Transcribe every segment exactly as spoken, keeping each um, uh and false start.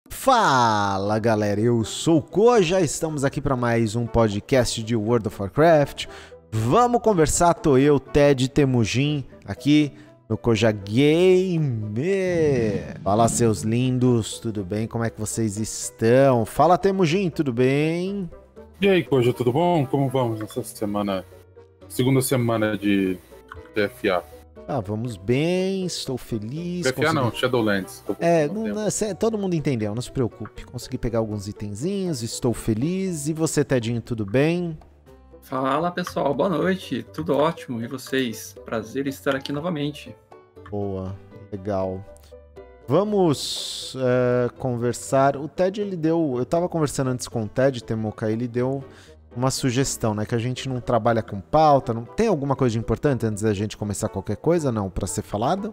Fala galera, eu sou o Koja, estamos aqui para mais um podcast de World of Warcraft. Vamos conversar, tô eu, Ted e Temujin, aqui no Koja Game. Fala seus lindos, tudo bem? Como é que vocês estão? Fala Temujin, tudo bem? E aí, Koja, tudo bom? Como vamos nessa semana, segunda semana de T F A? Ah, vamos bem, estou feliz. T F A consegui... não, Shadowlands. É, não, não, todo mundo entendeu, não se preocupe. Consegui pegar alguns itenzinhos, estou feliz. E você, Tedinho, tudo bem? Fala pessoal, boa noite, tudo ótimo, e vocês? Prazer estar aqui novamente. Boa, legal. Vamos uh, conversar. O Ted, ele deu. Eu tava conversando antes com o Ted, Temoca, ele deu uma sugestão, né? Que a gente não trabalha com pauta. Não... Tem alguma coisa de importante antes da gente começar qualquer coisa, não? Pra ser falado?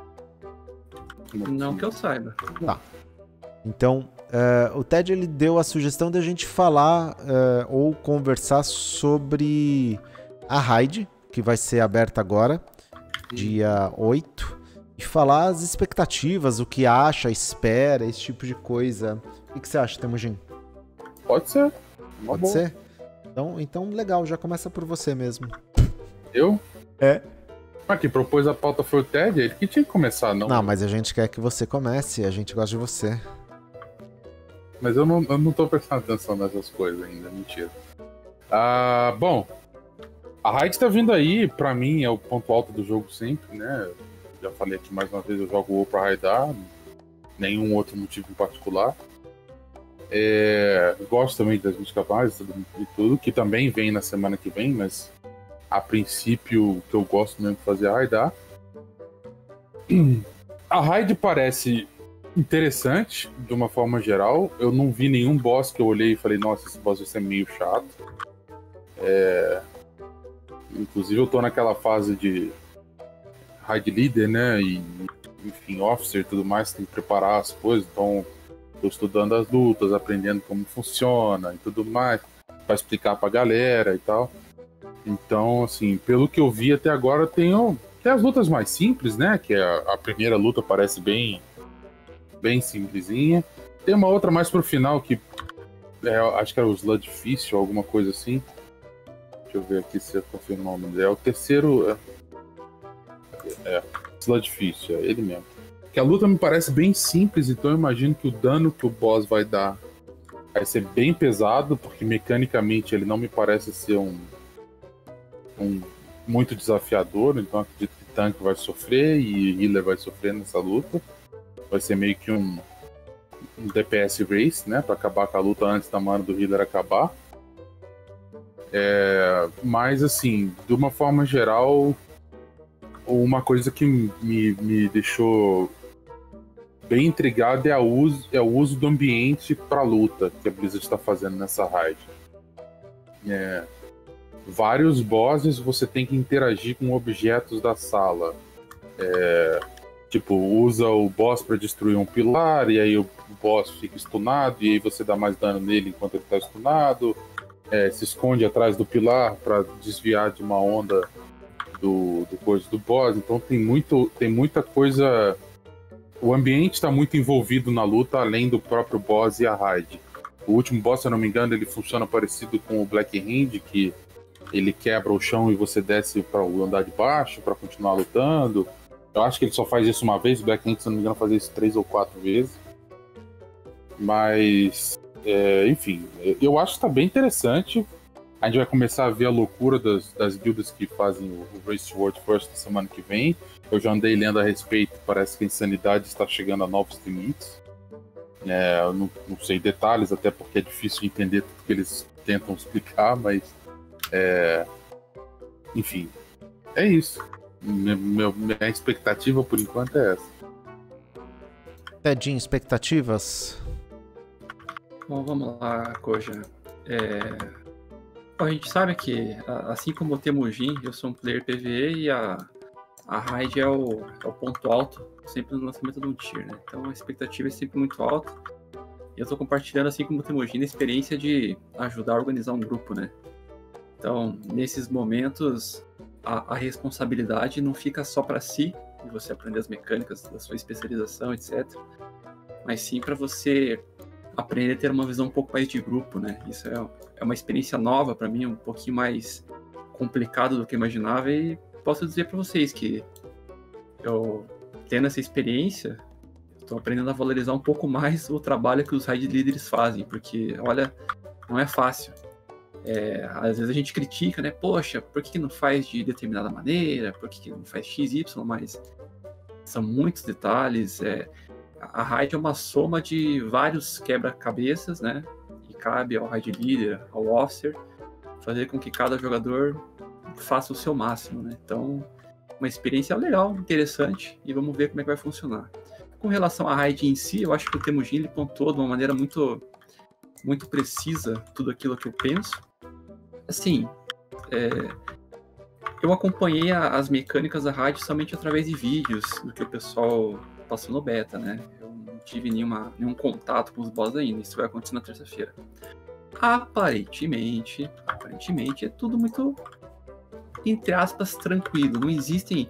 Não que eu saiba. Tá. Então, uh, o Ted, ele deu a sugestão de a gente falar uh, ou conversar sobre a raid, que vai ser aberta agora, dia oito. E falar as expectativas, o que acha, espera, esse tipo de coisa. O que você acha, Temujin? Pode ser. Pode boa. ser? Então, então, legal, já começa por você mesmo. Eu? É. Mas quem propôs a pauta foi o Ted, ele que tinha que começar, não? Não, mas a gente quer que você comece, a gente gosta de você. Mas eu não, eu não tô prestando atenção nessas coisas ainda, mentira. Ah, bom, a raid tá vindo aí, pra mim é o ponto alto do jogo sempre, né? Já falei aqui mais uma vez, eu jogo WoW pra raidar, nenhum outro motivo em particular. É, gosto também das místicas básicas e tudo, que também vem na semana que vem, mas a princípio o que eu gosto mesmo de fazer é raidar. A raid parece interessante de uma forma geral. Eu não vi nenhum boss que eu olhei e falei, nossa, esse boss vai ser meio chato. É... Inclusive eu tô naquela fase de raid leader, né, e enfim, officer e tudo mais, tem que preparar as coisas, então tô estudando as lutas, aprendendo como funciona e tudo mais, pra explicar pra galera e tal. Então, assim, pelo que eu vi até agora, tem, tem as lutas mais simples, né, que é a, a primeira luta parece bem bem simplesinha. Tem uma outra mais pro final que é, acho que era o Sludfist ou alguma coisa assim. Deixa eu ver aqui se eu confirmo o nome dele. É o terceiro... É... É, Sludfist, é ele mesmo. Que a luta me parece bem simples, então eu imagino que o dano que o boss vai dar vai ser bem pesado, porque mecanicamente ele não me parece ser um, um muito desafiador, então acredito que o tanque vai sofrer e o healer vai sofrer nessa luta. Vai ser meio que um, um D P S race, né, pra acabar com a luta antes da mana do healer acabar. É, mas assim, de uma forma geral, uma coisa que me, me deixou bem intrigado é, a uso, é o uso do ambiente para luta que a Blizzard está fazendo nessa raid. É, vários bosses você tem que interagir com objetos da sala. É, tipo, usa o boss para destruir um pilar, e aí o boss fica stunado, e aí você dá mais dano nele enquanto ele está stunado. É, se esconde atrás do pilar para desviar de uma onda Do, do coisa do boss, então tem, muito, tem muita coisa. O ambiente está muito envolvido na luta, além do próprio boss e a raid. O último boss, se eu não me engano, ele funciona parecido com o Black Hand, que ele quebra o chão e você desce para o andar de baixo para continuar lutando. Eu acho que ele só faz isso uma vez, o Black Hand, se eu não me engano, faz isso três ou quatro vezes. Mas, é, enfim, eu acho que está bem interessante. A gente vai começar a ver a loucura das, das guildas que fazem o, o Race to World First na semana que vem. Eu já andei lendo a respeito, parece que a insanidade está chegando a novos limites. É, eu não, não sei detalhes, até porque é difícil de entender tudo que eles tentam explicar, mas... É, enfim, é isso. Minha, minha, minha expectativa, por enquanto, é essa. Tedinho, expectativas? Bom, vamos lá, Koja. É... A gente sabe que, assim como o Temujin, eu sou um player P V E e a, a raid é o, é o ponto alto sempre no lançamento de um tier, né? Então a expectativa é sempre muito alta. E eu tô compartilhando, assim como o Temujin, a experiência de ajudar a organizar um grupo, né? Então, nesses momentos, a, a responsabilidade não fica só para si, de você aprender as mecânicas da sua especialização, etcétera. mas sim para você aprender a ter uma visão um pouco mais de grupo, né? Isso é, é uma experiência nova para mim, um pouquinho mais complicado do que eu imaginava, e posso dizer para vocês que eu, tendo essa experiência, estou aprendendo a valorizar um pouco mais o trabalho que os raid líderes fazem, porque, olha, não é fácil. É, às vezes a gente critica, né? Poxa, por que não faz de determinada maneira? Por que não faz X, Y? Mas são muitos detalhes. É, a raid é uma soma de vários quebra-cabeças, né? E cabe ao raid líder, ao officer, fazer com que cada jogador faça o seu máximo, né? Então, uma experiência legal, interessante, e vamos ver como é que vai funcionar. Com relação à raid em si, eu acho que o Temujin ele pontuou de uma maneira muito, muito precisa tudo aquilo que eu penso. Assim, é, eu acompanhei a, as mecânicas da raid somente através de vídeos do que o pessoal passou no beta, né? Eu não tive nenhuma, nenhum contato com os boss ainda, isso vai acontecer na terça-feira. Aparentemente, aparentemente é tudo muito, entre aspas, tranquilo. Não existem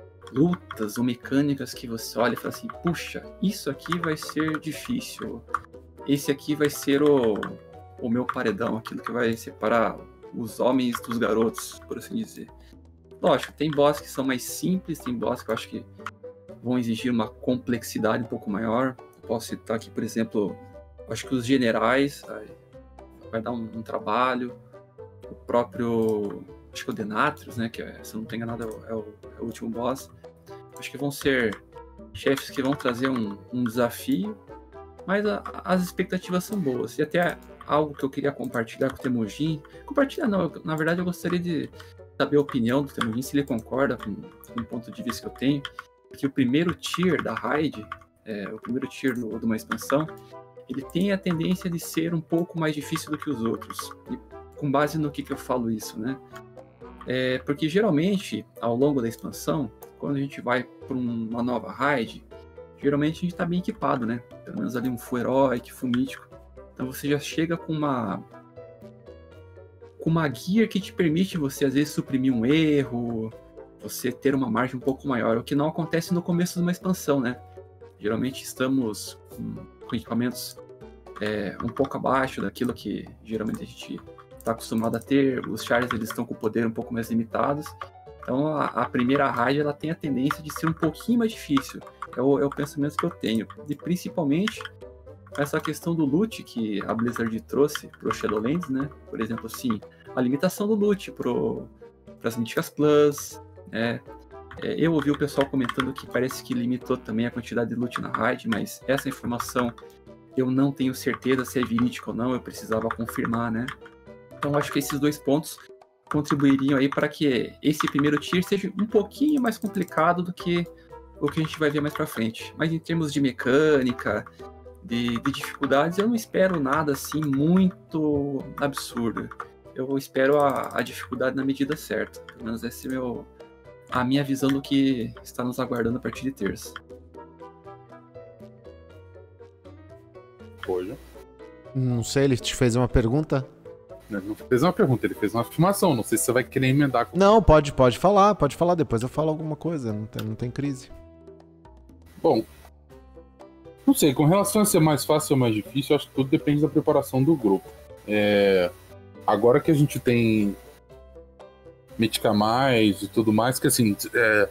lutas ou mecânicas que você olha e fala assim, puxa, isso aqui vai ser difícil. Esse aqui vai ser o, o meu paredão, aquilo que vai separar os homens dos garotos, por assim dizer. Lógico, tem boss que são mais simples, tem boss que eu acho que vão exigir uma complexidade um pouco maior. Eu posso citar aqui, por exemplo, acho que os generais vai dar um, um trabalho, o próprio, acho que o Denatrius, né, que é, se eu não tenho nada, é o, é o último boss. Acho que vão ser chefes que vão trazer um, um desafio, mas a, as expectativas são boas. E até algo que eu queria compartilhar com o Temujin, compartilhar não, eu, na verdade eu gostaria de saber a opinião do Temujin, se ele concorda com, com o ponto de vista que eu tenho, que o primeiro tier da raid, é, o primeiro tier do, de uma expansão, ele tem a tendência de ser um pouco mais difícil do que os outros. E com base no que, que eu falo isso, né? É, porque geralmente, ao longo da expansão, quando a gente vai para uma nova raid, geralmente a gente está bem equipado, né? Pelo menos ali um full heróico, full mítico. Então você já chega com uma com uma gear que te permite você, às vezes, suprimir um erro, você ter uma margem um pouco maior, o que não acontece no começo de uma expansão, né? Geralmente estamos com, com equipamentos é, um pouco abaixo daquilo que geralmente a gente está acostumado a ter, os chars eles estão com poder um pouco mais limitados, então a, a primeira raid ela tem a tendência de ser um pouquinho mais difícil, é o, é o pensamento que eu tenho, e principalmente essa questão do loot que a Blizzard trouxe para o Shadowlands, né? Por exemplo, assim, a limitação do loot para as Míticas Plus, né? É, eu ouvi o pessoal comentando que parece que limitou também a quantidade de loot na raid, mas essa informação eu não tenho certeza se é verídica ou não, eu precisava confirmar, né? Então acho que esses dois pontos contribuiriam aí para que esse primeiro tier seja um pouquinho mais complicado do que o que a gente vai ver mais para frente. Mas em termos de mecânica, de, de dificuldades, eu não espero nada assim muito absurdo. Eu espero a, a dificuldade na medida certa. Pelo menos essa é meu, a minha visão do que está nos aguardando a partir de terça. Hoje. Não sei, ele te fez uma pergunta? Ele não fez uma pergunta, ele fez uma afirmação. Não sei se você vai querer emendar com... Não, pode, pode falar, pode falar. Depois eu falo alguma coisa, não tem, não tem crise. Bom, não sei, com relação a ser mais fácil ou mais difícil, acho que tudo depende da preparação do grupo. É... Agora que a gente tem Mítica Mais e tudo mais, que assim, é...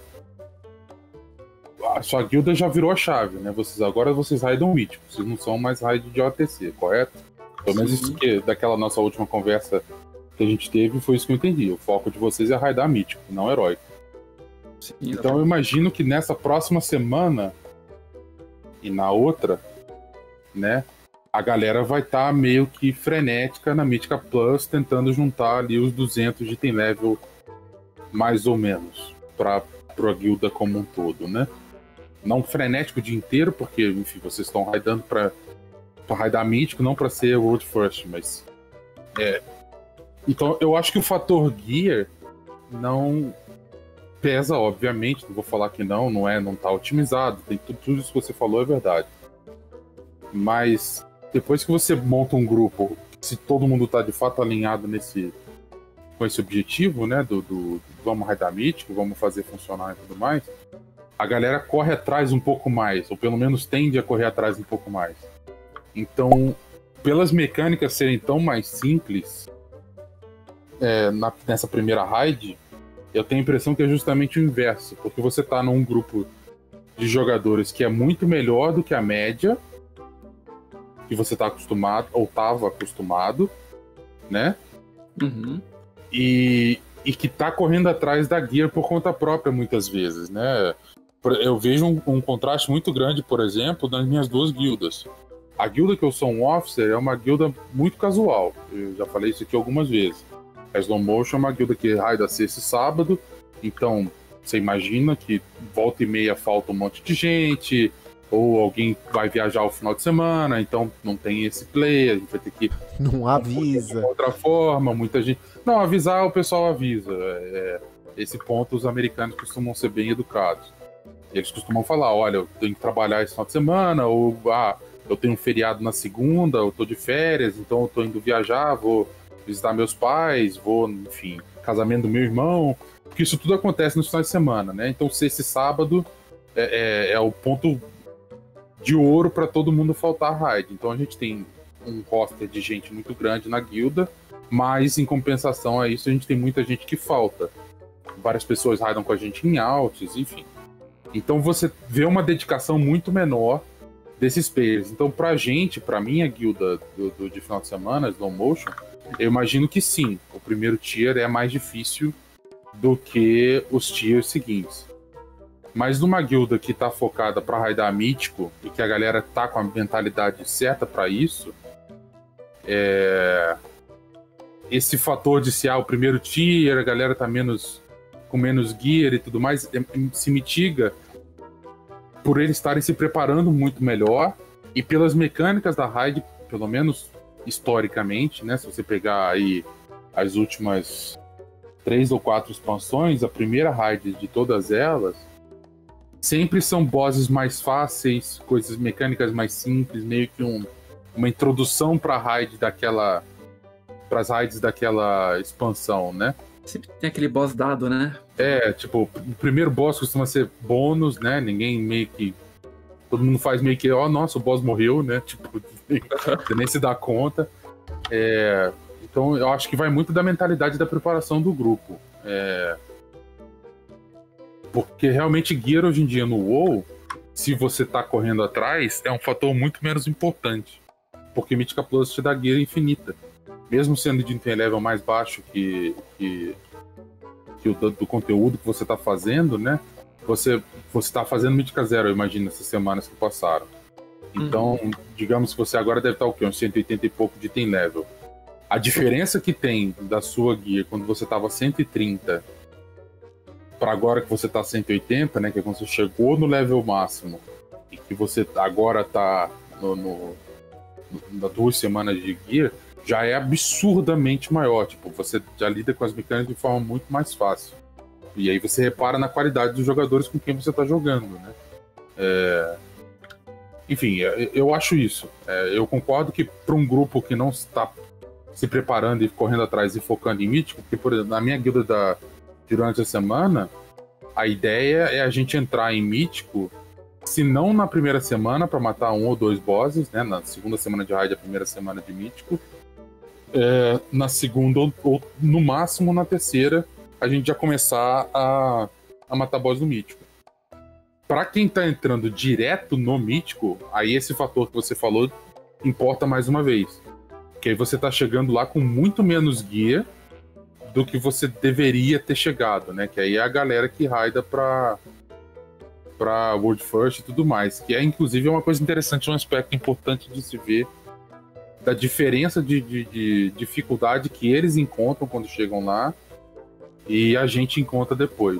a sua guilda já virou a chave, né? Vocês, agora vocês raidam mítico, vocês não são mais raid de O T C, correto? Pelo menos isso que, daquela nossa última conversa que a gente teve, foi isso que eu entendi. O foco de vocês é raidar mítico, não heróico. Sim, então eu imagino que nessa próxima semana e na outra, né, a galera vai estar tá meio que frenética na Mítica Plus, tentando juntar ali os duzentos de item level, mais ou menos, para a guilda como um todo, né? Não frenético o dia inteiro, porque, enfim, vocês estão raidando para para raidar mítico, não para ser World First, mas... É... Então, eu acho que o fator Gear não pesa, obviamente, não vou falar que não, não é, não tá otimizado, tem tudo, tudo isso que você falou é verdade. Mas, depois que você monta um grupo, se todo mundo tá de fato alinhado nesse, com esse objetivo, né, do, do vamos raidar mítico, vamos fazer funcionar e tudo mais, a galera corre atrás um pouco mais, ou pelo menos tende a correr atrás um pouco mais. Então, pelas mecânicas serem tão mais simples é, na, nessa primeira raid, eu tenho a impressão que é justamente o inverso, porque você tá num grupo de jogadores que é muito melhor do que a média que você tá acostumado, ou tava acostumado, né? Uhum. E, e que tá correndo atrás da gear por conta própria muitas vezes, né? Eu vejo um, um contraste muito grande, por exemplo, nas minhas duas guildas. A guilda que eu sou um officer é uma guilda muito casual. Eu já falei isso aqui algumas vezes. A Slow Motion é uma guilda que raida sexta e sábado. Então, você imagina que volta e meia falta um monte de gente, ou alguém vai viajar o final de semana, então não tem esse play, a gente vai ter que... Não avisa. De outra forma, muita gente... Não, avisar o pessoal avisa. É, esse ponto os americanos costumam ser bem educados. Eles costumam falar, olha, eu tenho que trabalhar esse final de semana, ou ah, eu tenho um feriado na segunda, eu tô de férias, então eu tô indo viajar, vou visitar meus pais, vou, enfim, casamento do meu irmão, porque isso tudo acontece no final de semana, né? Então sexta e sábado é, é, é o ponto de ouro para todo mundo faltar a raid. Então a gente tem um roster de gente muito grande na guilda, mas em compensação a isso a gente tem muita gente que falta. Várias pessoas raidam com a gente em altos, enfim. Então você vê uma dedicação muito menor desses players. Então pra gente, pra minha guilda do, do, de final de semana, Slow Motion, eu imagino que sim, o primeiro tier é mais difícil do que os tiers seguintes. Mas numa guilda que tá focada pra raidar mítico e que a galera tá com a mentalidade certa pra isso, é... esse fator de se ah, o primeiro tier, a galera tá menos com menos gear e tudo mais, se mitiga por eles estarem se preparando muito melhor e pelas mecânicas da raid, pelo menos historicamente, né? Se você pegar aí as últimas três ou quatro expansões, a primeira raid de todas elas, sempre são bosses mais fáceis, coisas mecânicas mais simples, meio que um, uma introdução para a raid daquela, para as raids daquela expansão, né? Sempre tem aquele boss dado, né? É, tipo, o primeiro boss costuma ser bônus, né? Ninguém meio que... Todo mundo faz meio que, ó, oh, nossa, o boss morreu, né? Tipo, você nem se dá conta. É, então, eu acho que vai muito da mentalidade da preparação do grupo. É, porque realmente gear hoje em dia no WoW, se você tá correndo atrás, é um fator muito menos importante. Porque Mythica Plus te dá gear infinita. Mesmo sendo de item level mais baixo que, que, que o do, do conteúdo que você está fazendo, né? Você está fazendo Mythica Zero, eu imagino, essas semanas que passaram. Então, uhum. digamos que você agora deve estar o quê? Uns cento e oitenta e pouco de item level. A diferença que tem da sua guia quando você estava cento e trinta para agora que você está cento e oitenta, né? Que é quando você chegou no level máximo e que você agora está no, no, no, nas duas semanas de guia, já é absurdamente maior. Tipo, você já lida com as mecânicas de forma muito mais fácil. E aí você repara na qualidade dos jogadores com quem você está jogando, né? É... Enfim, eu acho isso. É, eu concordo que para um grupo que não está se preparando e correndo atrás e focando em mítico, porque, por exemplo, na minha guilda da... durante a semana, a ideia é a gente entrar em mítico, se não na primeira semana para matar um ou dois bosses, né? Na segunda semana de raid, a primeira semana de mítico. É, na segunda ou, ou no máximo na terceira a gente já começar a, a matar boss no mítico. Pra quem tá entrando direto no mítico, aí esse fator que você falou importa mais uma vez, porque aí você tá chegando lá com muito menos guia do que você deveria ter chegado, né? Que aí é a galera que raida pra pra World First e tudo mais, que é inclusive uma coisa interessante, um aspecto importante de se ver da diferença de, de, de dificuldade que eles encontram quando chegam lá e a gente encontra depois.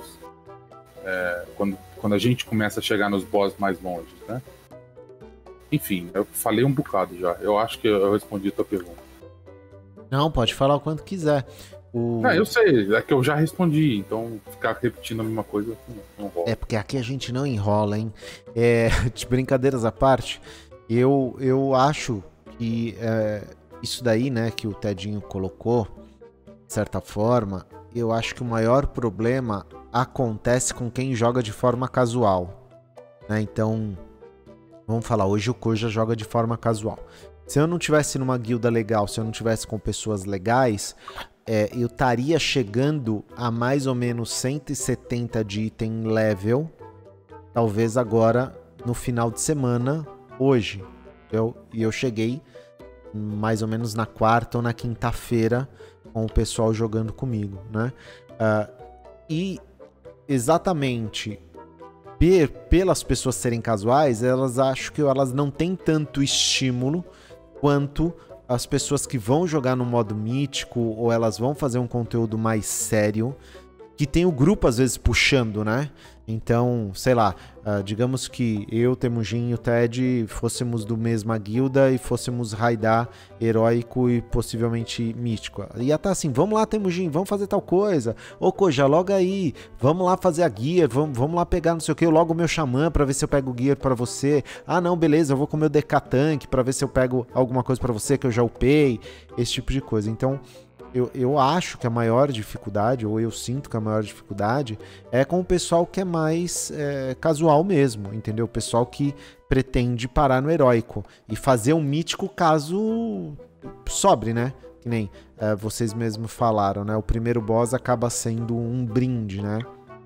É, quando, quando a gente começa a chegar nos boss mais longe, né? Enfim, eu falei um bocado já. Eu acho que eu respondi a tua pergunta. Não, pode falar o quanto quiser. O... Não, eu sei, é que eu já respondi, então ficar repetindo a mesma coisa não, não rola. É porque aqui a gente não enrola, hein? É, de brincadeiras à parte, eu, eu acho que é, isso daí, né, que o Tedinho colocou, de certa forma, eu acho que o maior problema acontece com quem joga de forma casual, né? Então, vamos falar, hoje o Koja joga de forma casual. Se eu não tivesse numa guilda legal, se eu não tivesse com pessoas legais, é, eu estaria chegando a mais ou menos cento e setenta de item level, talvez agora no final de semana, hoje. Eu, e eu cheguei mais ou menos na quarta ou na quinta-feira com o pessoal jogando comigo, né? Uh, e exatamente per, pelas pessoas serem casuais, elas acham que elas não têm tanto estímulo quanto as pessoas que vão jogar no modo mítico ou elas vão fazer um conteúdo mais sério, que tem o grupo às vezes puxando, né? Então, sei lá, uh, digamos que eu, Temujin e o Ted fôssemos do mesma guilda e fôssemos raidar heróico e possivelmente mítico. Ia estar assim, vamos lá, Temujin, vamos fazer tal coisa. Ô, Koja, loga aí, vamos lá fazer a gear, vamos, vamos lá pegar não sei o que, eu logo o meu xamã pra ver se eu pego o gear pra você. Ah, não, beleza, eu vou com o meu D K Tank pra ver se eu pego alguma coisa pra você que eu já upei, esse tipo de coisa. Então, Eu, eu acho que a maior dificuldade, ou eu sinto que a maior dificuldade, é com o pessoal que é mais é, casual mesmo, entendeu? O pessoal que pretende parar no heróico e fazer um mítico caso sobre, né? Que nem é, vocês mesmos falaram, né? O primeiro boss acaba sendo um brinde, né?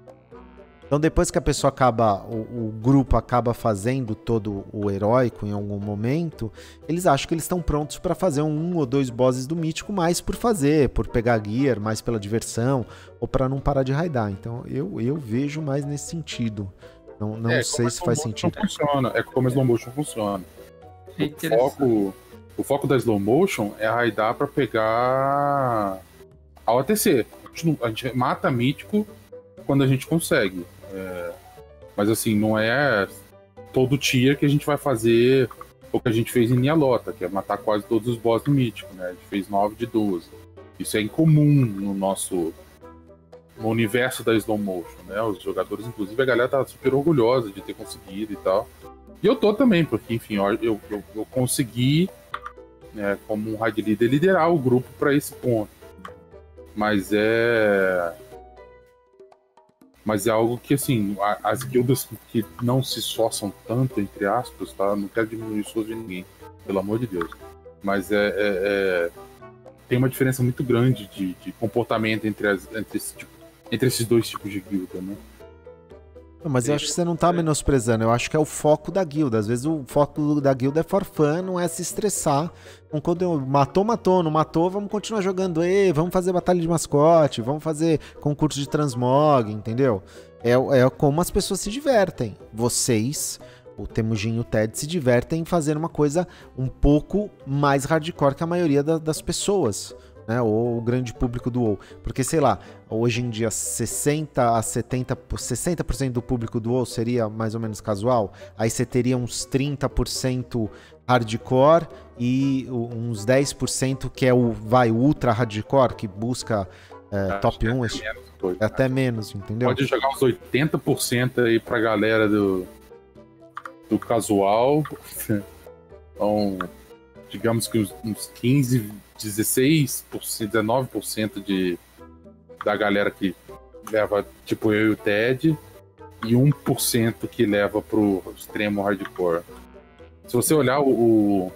Então depois que a pessoa acaba, o, o grupo acaba fazendo todo o heróico em algum momento, eles acham que eles estão prontos para fazer um ou dois bosses do mítico mais por fazer, por pegar gear, mais pela diversão, ou para não parar de raidar. Então eu, eu vejo mais nesse sentido. Não, não é, sei se faz sentido. Funciona. É como a slow motion funciona. O foco, o foco da slow motion é raidar para pegar a O T C. A gente, a gente mata mítico quando a gente consegue. É, mas assim, não é todo tier que a gente vai fazer o que a gente fez em Nialota, que é matar quase todos os boss do mítico, né? A gente fez nove de doze. Isso é incomum no nosso no universo da slow motion, né? Os jogadores, inclusive, a galera tá super orgulhosa de ter conseguido e tal. E eu tô também, porque, enfim, eu, eu, eu consegui, né, como um raid leader, liderar o grupo para esse ponto. Mas é... Mas é algo que, assim, as guildas que não se esforçam tanto, entre aspas, tá? Não quero diminuir o esforço de ninguém, pelo amor de Deus. Mas é, é, é... tem uma diferença muito grande de, de comportamento entre, as, entre, esse tipo, entre esses dois tipos de guilda, né? Não, mas eu acho que você não tá menosprezando, eu acho que é o foco da guilda. Às vezes o foco da guilda é for fun, não é se estressar. Então, quando matou, matou, não matou, vamos continuar jogando, ei, vamos fazer batalha de mascote, vamos fazer concurso de transmog, entendeu? É, é como as pessoas se divertem. Vocês, o Temujin e o Ted, se divertem fazendo uma coisa um pouco mais hardcore que a maioria da, das pessoas, né, ou o grande público do WoW. Porque, sei lá, hoje em dia sessenta a setenta por cento, sessenta por cento do público do WoW seria mais ou menos casual, aí você teria uns trinta por cento hardcore e uns dez por cento que é o vai ultra hardcore, que busca é, top um, é, menos, é até menos, entendeu? Pode jogar uns oitenta por cento aí pra galera do, do casual, então, digamos que uns, uns quinze, dezesseis por cento, dezenove por cento de, da galera que leva, tipo eu e o Ted, e um por cento que leva pro extremo hardcore. Se você olhar o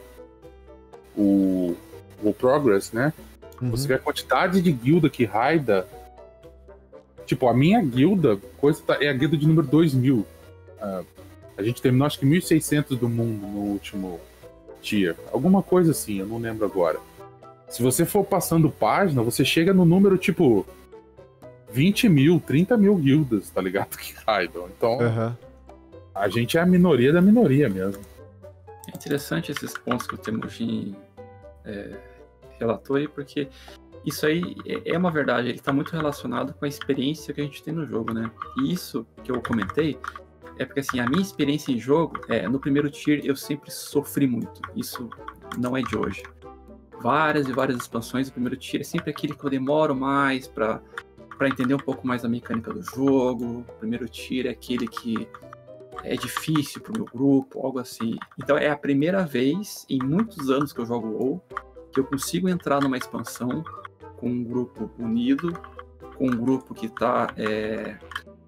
o, o Progress, né? Uhum. Você vê a quantidade de guilda que raida. Tipo, a minha guilda coisa tá, é a guilda de número dois mil. Uh, a gente terminou acho que mil e seiscentos do mundo no último tier. Alguma coisa assim, eu não lembro agora. Se você for passando página, você chega no número tipo vinte mil, trinta mil guildas, tá ligado? Que raidam. Então, uhum. A gente é a minoria da minoria mesmo. É interessante esses pontos que o Temujin é, relatou aí, porque isso aí é uma verdade, ele está muito relacionado com a experiência que a gente tem no jogo, né? E isso que eu comentei é porque, assim, a minha experiência em jogo, é, no primeiro tier eu sempre sofri muito, isso não é de hoje. Várias e várias expansões, o primeiro tier é sempre aquele que eu demoro mais para para entender um pouco mais a mecânica do jogo, o primeiro tier é aquele que é difícil pro meu grupo, algo assim. Então é a primeira vez em muitos anos que eu jogo WoW que eu consigo entrar numa expansão com um grupo unido, com um grupo que tá é,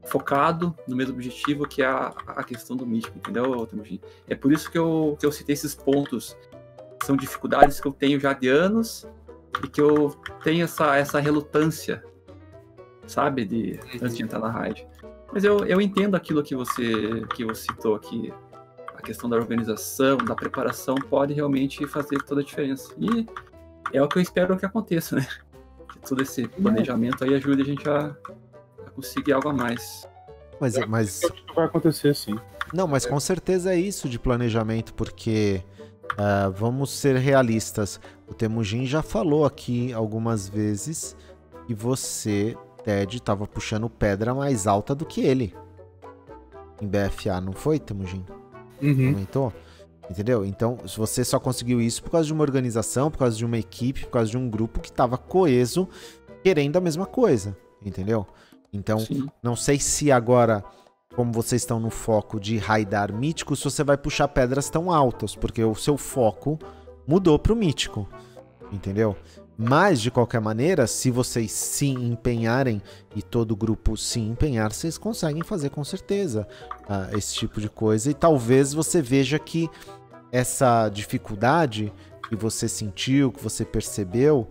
focado no mesmo objetivo, que é a, a questão do mítico, entendeu, Temujin? É por isso que eu, que eu citei esses pontos. São dificuldades que eu tenho já de anos e que eu tenho essa, essa relutância, sabe, de, antes de entrar na raid. Mas eu, eu entendo aquilo que você, que você citou aqui. A questão da organização, da preparação pode realmente fazer toda a diferença. E é o que eu espero que aconteça, né? Que todo esse planejamento aí ajude a gente a, a conseguir algo a mais. Mas, É, mas... eu acho que vai acontecer, sim. Não, mas com certeza é isso de planejamento, porque uh, vamos ser realistas. O Temujin já falou aqui algumas vezes que você, Ted, estava puxando pedra mais alta do que ele em B F A, não foi, Temujin? Uhum. Comentou? Entendeu? Então, se você só conseguiu isso por causa de uma organização, por causa de uma equipe, por causa de um grupo que estava coeso, querendo a mesma coisa, entendeu? Então, Sim. não sei se agora, como vocês estão no foco de raidar míticos, se você vai puxar pedras tão altas, porque o seu foco mudou pro mítico, entendeu? Mas, de qualquer maneira, se vocês se empenharem e todo o grupo se empenhar, vocês conseguem fazer com certeza uh, esse tipo de coisa. E talvez você veja que essa dificuldade que você sentiu, que você percebeu,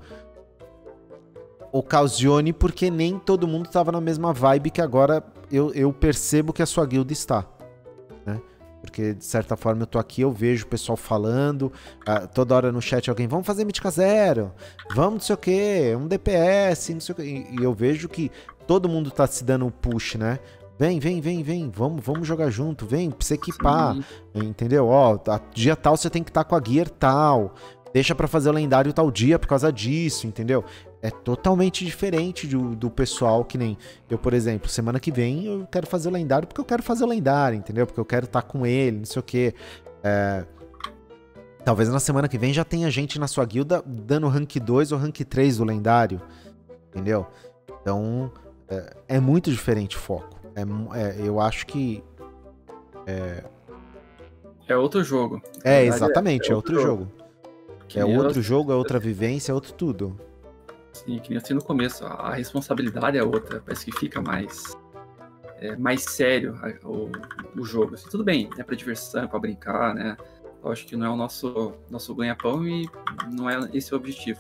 ocasione porque nem todo mundo estava na mesma vibe que agora eu, eu percebo que a sua guilda está, né? Porque, de certa forma, eu tô aqui, eu vejo o pessoal falando, uh, toda hora no chat alguém, vamos fazer Mítica Zero, vamos não sei o que, um D P S, não sei o que. E, e eu vejo que todo mundo tá se dando um push, né? Vem, vem, vem, vem, vamos, vamos jogar junto, vem, pra você equipar, Sim. entendeu? Ó, a, dia tal você tem que estar tá com a gear tal, deixa pra fazer o lendário tal dia por causa disso, entendeu? É totalmente diferente do, do pessoal que nem eu, por exemplo, semana que vem eu quero fazer o lendário porque eu quero fazer o lendário, entendeu? Porque eu quero estar com ele, não sei o quê. É... Talvez na semana que vem já tenha gente na sua guilda dando rank dois ou rank três do lendário, entendeu? Então, é, é muito diferente o foco. É, é, eu acho que... É, É outro jogo. é exatamente, é, é outro jogo. jogo. Que É nem outro eu- jogo, é outra vivência, é outro tudo. Sim, que nem eu disse no começo, a a responsabilidade é outra, parece que fica mais, é, mais sério a- o, o jogo. Assim, tudo bem, é pra diversão, é pra brincar, né? Eu acho que não é o nosso, nosso ganha-pão e não é esse o objetivo.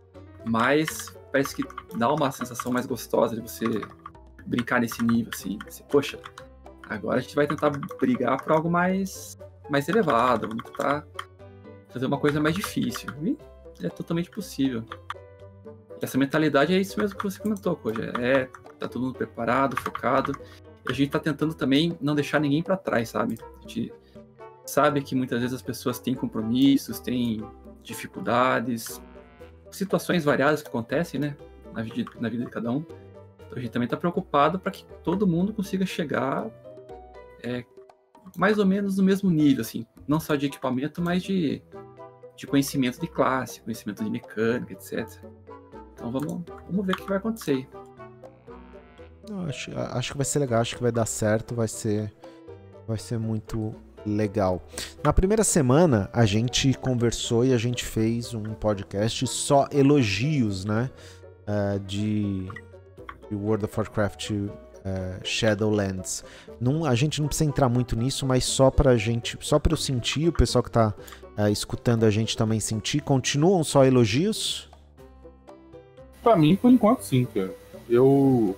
Mas parece que dá uma sensação mais gostosa de você brincar nesse nível, assim. Você, poxa, agora a gente vai tentar brigar por algo mais, mais elevado, vamos tentar fazer uma coisa mais difícil. E é totalmente possível. Essa mentalidade é isso mesmo que você comentou, Koja. É, tá todo mundo preparado, focado. E a gente tá tentando também não deixar ninguém pra trás, sabe? A gente sabe que muitas vezes as pessoas têm compromissos, têm dificuldades, situações variadas que acontecem, né? Na vida, na vida de cada um. Então a gente também tá preocupado para que todo mundo consiga chegar é, mais ou menos no mesmo nível, assim. Não só de equipamento, mas de, de conhecimento de classe, conhecimento de mecânica, etcétera. Então vamos, vamos ver o que vai acontecer. Eu acho, acho que vai ser legal, acho que vai dar certo, vai ser, vai ser muito legal. Na primeira semana, a gente conversou e a gente fez um podcast só elogios, né? Uh, de, de World of Warcraft uh, Shadowlands. Não, a gente não precisa entrar muito nisso, mas só pra gente, só pra eu sentir, o pessoal que tá uh, escutando a gente também sentir. Continuam só elogios? Pra mim, por enquanto, sim, cara. Eu.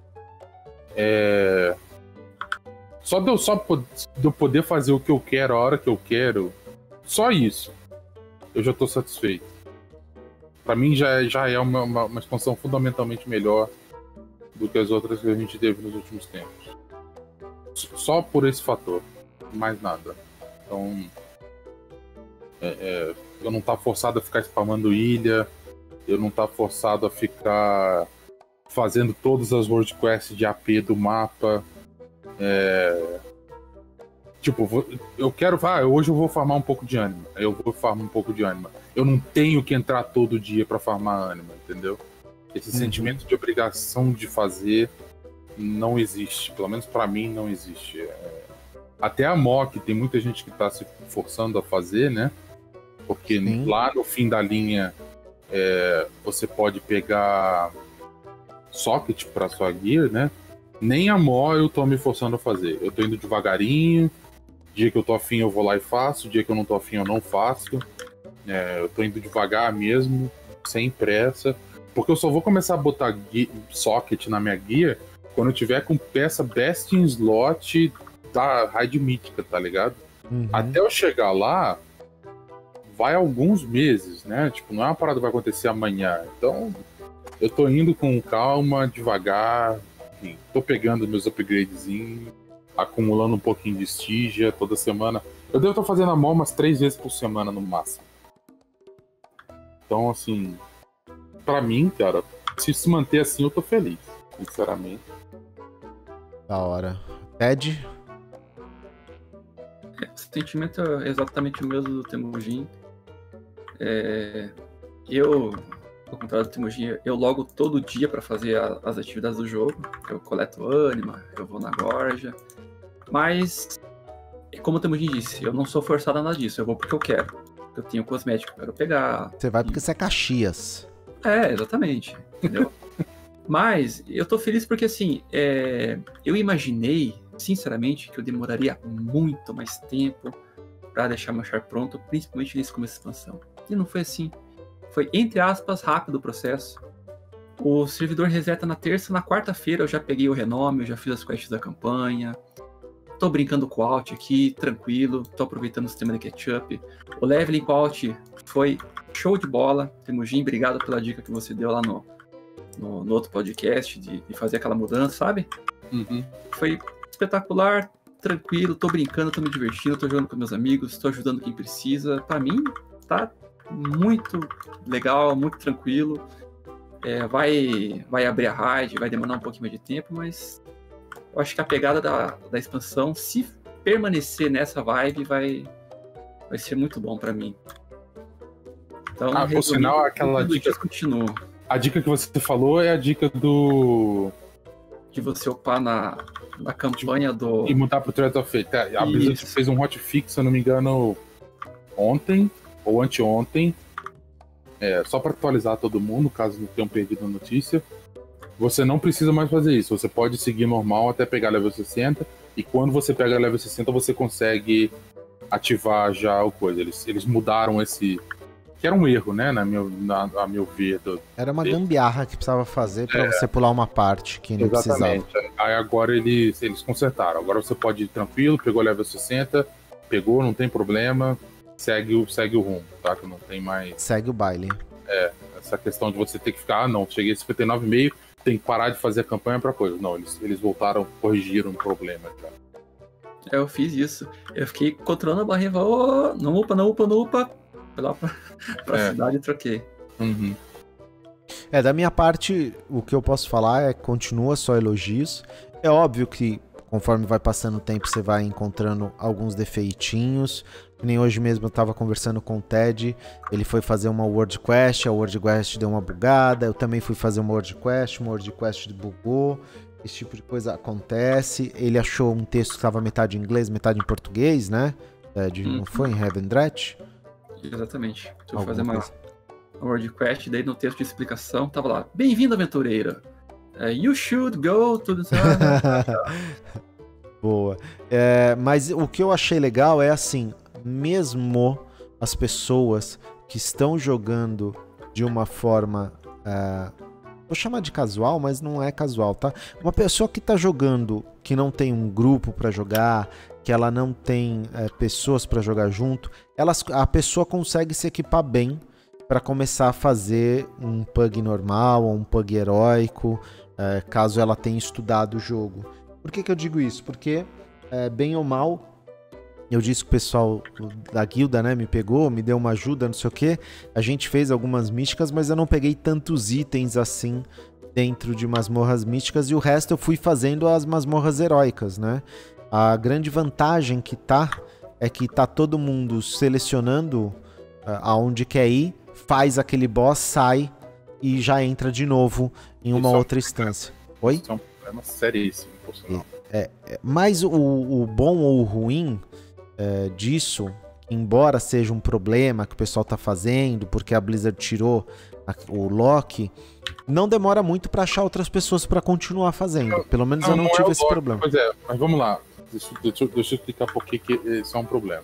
É. Só de eu, só de eu poder fazer o que eu quero, a hora que eu quero, só isso, eu já tô satisfeito. Pra mim, já, já é uma, uma, uma expansão fundamentalmente melhor do que as outras que a gente teve nos últimos tempos. Só por esse fator, mais nada. Então. É, é, eu não tá forçado a ficar spamando ilha. Eu não tá forçado a ficar fazendo todas as World Quests de A P do mapa. É... Tipo, eu quero... Ah, hoje eu vou farmar um pouco de ânima. Eu vou farmar um pouco de ânima. Eu não tenho que entrar todo dia pra farmar ânima, entendeu? Esse uhum. sentimento de obrigação de fazer não existe. Pelo menos pra mim não existe. É... Até a M O C, tem muita gente que tá se forçando a fazer, né? Porque Sim. lá no fim da linha... É, você pode pegar socket para sua gear, né? Nem a mó eu tô me forçando a fazer. Eu tô indo devagarinho. Dia que eu tô afim eu vou lá e faço. Dia que eu não tô afim eu não faço. É, eu tô indo devagar mesmo, sem pressa. Porque eu só vou começar a botar gui- socket na minha guia quando eu tiver com peça best in slot da raid mítica, tá ligado? Uhum. Até eu chegar lá, vai alguns meses, né? Tipo, não é uma parada que vai acontecer amanhã. Então, eu tô indo com calma, devagar. Enfim, tô pegando meus upgradezinhos, acumulando um pouquinho de Stygia toda semana. Eu devo estar fazendo a mão umas três vezes por semana no máximo. Então, assim, pra mim, cara, se se manter assim, eu tô feliz, sinceramente. Da hora. Ted? O sentimento é exatamente o mesmo do Temujin. É, eu, ao contrário do Temujin, eu logo todo dia para fazer a, as atividades do jogo. Eu coleto ânima, eu vou na gorja. Mas, como o Temujin disse, eu não sou forçado a nada disso. Eu vou porque eu quero. Eu tenho cosmético que eu quero pegar. Você vai e... porque você é Caxias. É, exatamente. Entendeu? Mas eu tô feliz porque, assim, é, eu imaginei, sinceramente, que eu demoraria muito mais tempo pra deixar meu char pronto, principalmente nesse começo de expansão. E não foi assim. Foi, entre aspas, rápido o processo. O servidor reseta na terça, na quarta-feira eu já peguei o renome, eu já fiz as quests da campanha. Tô brincando com o Alt aqui, tranquilo. Tô aproveitando o sistema de catch-up. O leveling com o Alt foi show de bola. Temujin, obrigado pela dica que você deu lá no, no, no outro podcast, de, de fazer aquela mudança, sabe? Uhum. Foi espetacular, tranquilo, tô brincando, tô me divertindo, tô jogando com meus amigos, tô ajudando quem precisa. Pra mim, tá muito legal, muito tranquilo. É, vai, vai abrir a raid, vai demorar um pouquinho mais de tempo, mas eu acho que a pegada da, da expansão, se permanecer nessa vibe, vai, vai ser muito bom pra mim. Então, Ah, por sinal, aquela dica... continua. A dica que você falou é a dica do... De você upar na, na campanha do... E mudar pro Threads of Fate. É, a Blizzard fez um hotfix, se eu não me engano, ontem ou anteontem. É, só para atualizar todo mundo, caso não tenham perdido a notícia. Você não precisa mais fazer isso. Você pode seguir normal até pegar level sessenta. E quando você pega level sessenta, você consegue ativar já o coisa. Eles, eles mudaram esse... Que era um erro, né? Na meu, na, a meu ver. Do... Era uma gambiarra que precisava fazer pra É. você pular uma parte que não Exatamente. precisava. Aí agora eles, eles consertaram. Agora você pode ir tranquilo, pegou level sessenta, pegou, não tem problema, segue o, segue o rumo, tá? Que não tem mais... Segue o baile. É, essa questão de você ter que ficar, ah, não, cheguei a cinquenta e nove vírgula cinco, tem que parar de fazer a campanha pra coisa. Não, eles, eles voltaram, corrigiram o problema. Tá? Eu fiz isso. Eu fiquei controlando a barrinha e falei, oh, não upa, não upa, não upa. Fui lá pra, pra É. cidade e troquei. Uhum. É, da minha parte, o que eu posso falar é que continua só elogios. É óbvio que conforme vai passando o tempo, você vai encontrando alguns defeitinhos. Que nem hoje mesmo eu tava conversando com o Ted, ele foi fazer uma World Quest, a World Quest deu uma bugada, eu também fui fazer uma World Quest, uma World Quest bugou, esse tipo de coisa acontece. Ele achou um texto que estava metade em inglês, metade em português, né? Ted, Hum. não foi? Em Heaven Dretch? Exatamente. Se eu Alguma fazer uma, coisa. uma World Quest, daí no texto de explicação tava lá, bem-vindo aventureira. Uh, you should go to the... Boa. É, mas o que eu achei legal é assim, mesmo as pessoas que estão jogando de uma forma, é, vou chamar de casual, mas não é casual, tá? Uma pessoa que tá jogando, que não tem um grupo pra jogar, que ela não tem é, pessoas pra jogar junto, elas, a pessoa consegue se equipar bem pra começar a fazer um pug normal ou um pug heróico, é, caso ela tenha estudado o jogo. Por que que eu digo isso? Porque, é, bem ou mal, eu disse que o pessoal da guilda, né, me pegou, me deu uma ajuda, não sei o que. A gente fez algumas místicas, mas eu não peguei tantos itens assim dentro de masmorras místicas, e o resto eu fui fazendo as masmorras heróicas, né? A grande vantagem que tá é que tá todo mundo selecionando uh, aonde quer ir, faz aquele boss, sai e já entra de novo em uma Isso outra é um instância. Oi? Isso é um problema seríssimo, por sinal. É, é, mas o, o bom ou o ruim é, disso, embora seja um problema que o pessoal tá fazendo, porque a Blizzard tirou a, o lock, não demora muito pra achar outras pessoas pra continuar fazendo. Pelo menos não, eu não, não tive é esse lock, problema. Pois é, mas vamos lá. Deixa, deixa, deixa eu explicar por que isso é um problema.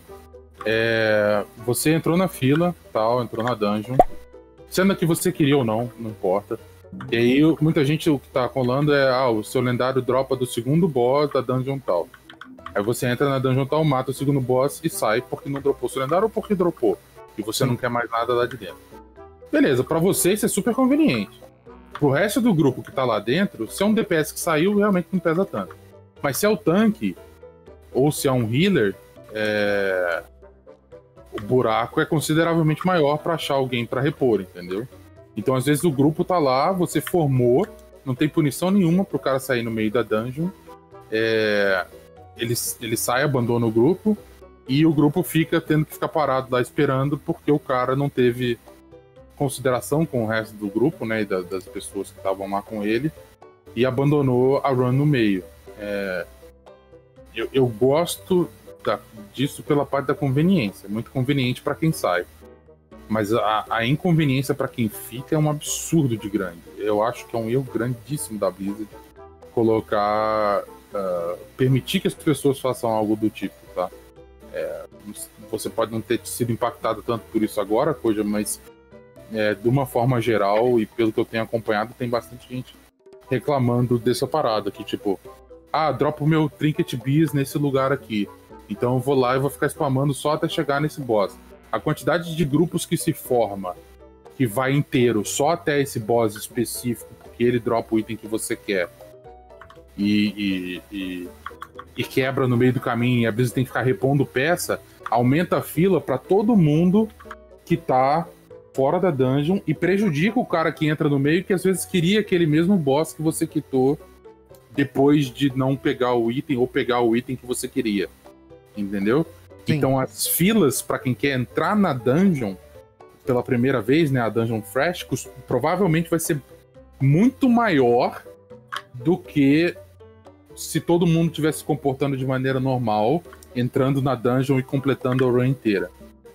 É, você entrou na fila, tal, entrou na dungeon, sendo que você queria ou não, não importa. E aí muita gente o que tá rolando é, ah, o seu lendário dropa do segundo boss da dungeon tal. Aí você entra na dungeon tal, mata o segundo boss e sai porque não dropou o seu lendário ou porque dropou. E você não quer mais nada lá de dentro. Beleza, pra você isso é super conveniente. Pro resto do grupo que tá lá dentro, se é um D P S que saiu, realmente não pesa tanto. Mas se é o tanque, ou se é um healer, é... o buraco é consideravelmente maior pra achar alguém pra repor, entendeu? Então às vezes o grupo tá lá, você formou, não tem punição nenhuma pro cara sair no meio da dungeon. É... Ele, ele sai, abandona o grupo, e o grupo fica tendo que ficar parado lá esperando porque o cara não teve consideração com o resto do grupo, né, e da, das pessoas que estavam lá com ele, e abandonou a run no meio. É, eu, eu gosto da, disso pela parte da conveniência, muito conveniente para quem sai, mas a, a inconveniência para quem fica é um absurdo de grande. Eu acho que é um erro grandíssimo da Blizzard colocar, uh, permitir que as pessoas façam algo do tipo, tá? É, você pode não ter sido impactado tanto por isso agora, coisa, mas É, de uma forma geral, e pelo que eu tenho acompanhado, tem bastante gente reclamando dessa parada, que tipo, ah, dropa o meu Trinket Bees nesse lugar aqui, então eu vou lá e vou ficar spamando só até chegar nesse boss. A quantidade de grupos que se forma, que vai inteiro só até esse boss específico, porque ele dropa o item que você quer, e, e, e, e quebra no meio do caminho, e a Blizzard tem que ficar repondo peça, aumenta a fila pra todo mundo que tá fora da dungeon e prejudica o cara que entra no meio, que às vezes queria aquele mesmo boss que você quitou depois de não pegar o item ou pegar o item que você queria. Entendeu? Sim. Então as filas para quem quer entrar na dungeon pela primeira vez, né, a Dungeon Fresh, provavelmente vai ser muito maior do que se todo mundo estivesse se comportando de maneira normal, entrando na dungeon e completando a run inteira.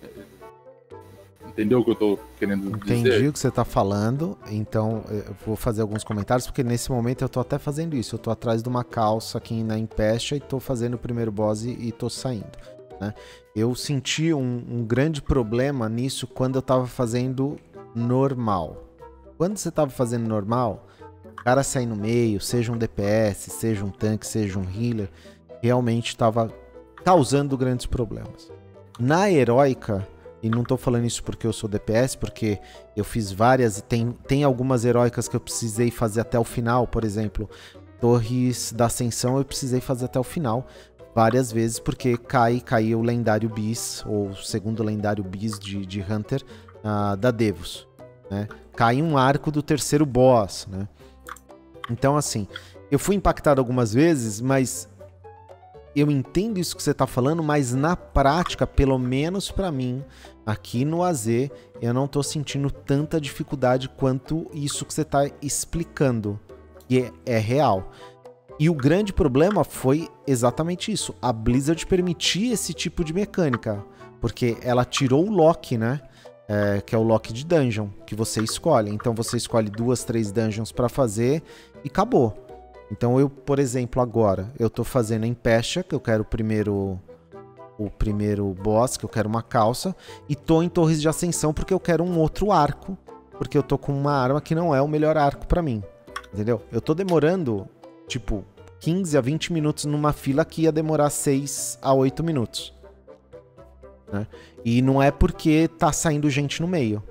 Entendeu o que eu tô querendo Entendi dizer? Entendi o que você tá falando, então eu vou fazer alguns comentários, porque nesse momento eu tô até fazendo isso, eu tô atrás de uma calça aqui na Empesha e tô fazendo o primeiro boss e, e tô saindo, né? Eu senti um, um grande problema nisso quando eu tava fazendo normal. Quando você tava fazendo normal, o cara sair no meio, seja um D P S, seja um tanque, seja um healer, realmente tava causando grandes problemas. Na heróica, e não tô falando isso porque eu sou D P S, porque eu fiz várias, tem, tem algumas heróicas que eu precisei fazer até o final, por exemplo, Torres da Ascensão eu precisei fazer até o final, várias vezes, porque cai, caiu o lendário Bis, ou o segundo lendário Bis de, de Hunter, uh, da Devos, né? Cai um arco do terceiro boss, né? Então, assim, eu fui impactado algumas vezes, mas eu entendo isso que você tá falando, mas na prática, pelo menos pra mim, aqui no A Z, eu não tô sentindo tanta dificuldade quanto isso que você tá explicando. E é, é real. E o grande problema foi exatamente isso. A Blizzard permitir esse tipo de mecânica. Porque ela tirou o lock, né? É, que é o lock de dungeon, que você escolhe. Então você escolhe duas, três dungeons pra fazer e acabou. Então eu, por exemplo, agora, eu tô fazendo em Pesha, que eu quero o primeiro, o primeiro boss, que eu quero uma calça, e tô em Torres de Ascensão porque eu quero um outro arco, porque eu tô com uma arma que não é o melhor arco pra mim, entendeu? Eu tô demorando, tipo, quinze a vinte minutos numa fila que ia demorar seis a oito minutos, né? E não é porque tá saindo gente no meio.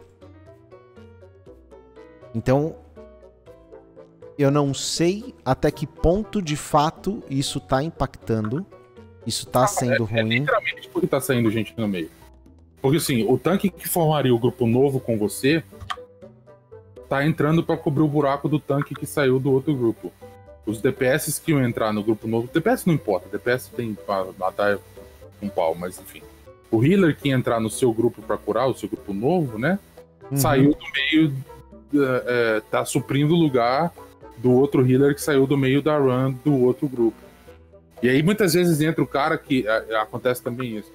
Então, eu não sei até que ponto, de fato, isso tá impactando. Isso tá ah, sendo é, ruim. É literalmente porque tá saindo gente no meio. Porque, assim, o tanque que formaria o grupo novo com você tá entrando pra cobrir o buraco do tanque que saiu do outro grupo. Os D P S que iam entrar no grupo novo... D P S não importa, D P S tem pra matar um pau, mas enfim. O healer que ia entrar no seu grupo pra curar, o seu grupo novo, né? Uhum. Saiu do meio... É, tá suprindo o lugar do outro healer que saiu do meio da run do outro grupo. E aí muitas vezes entra o cara que... A, acontece também isso.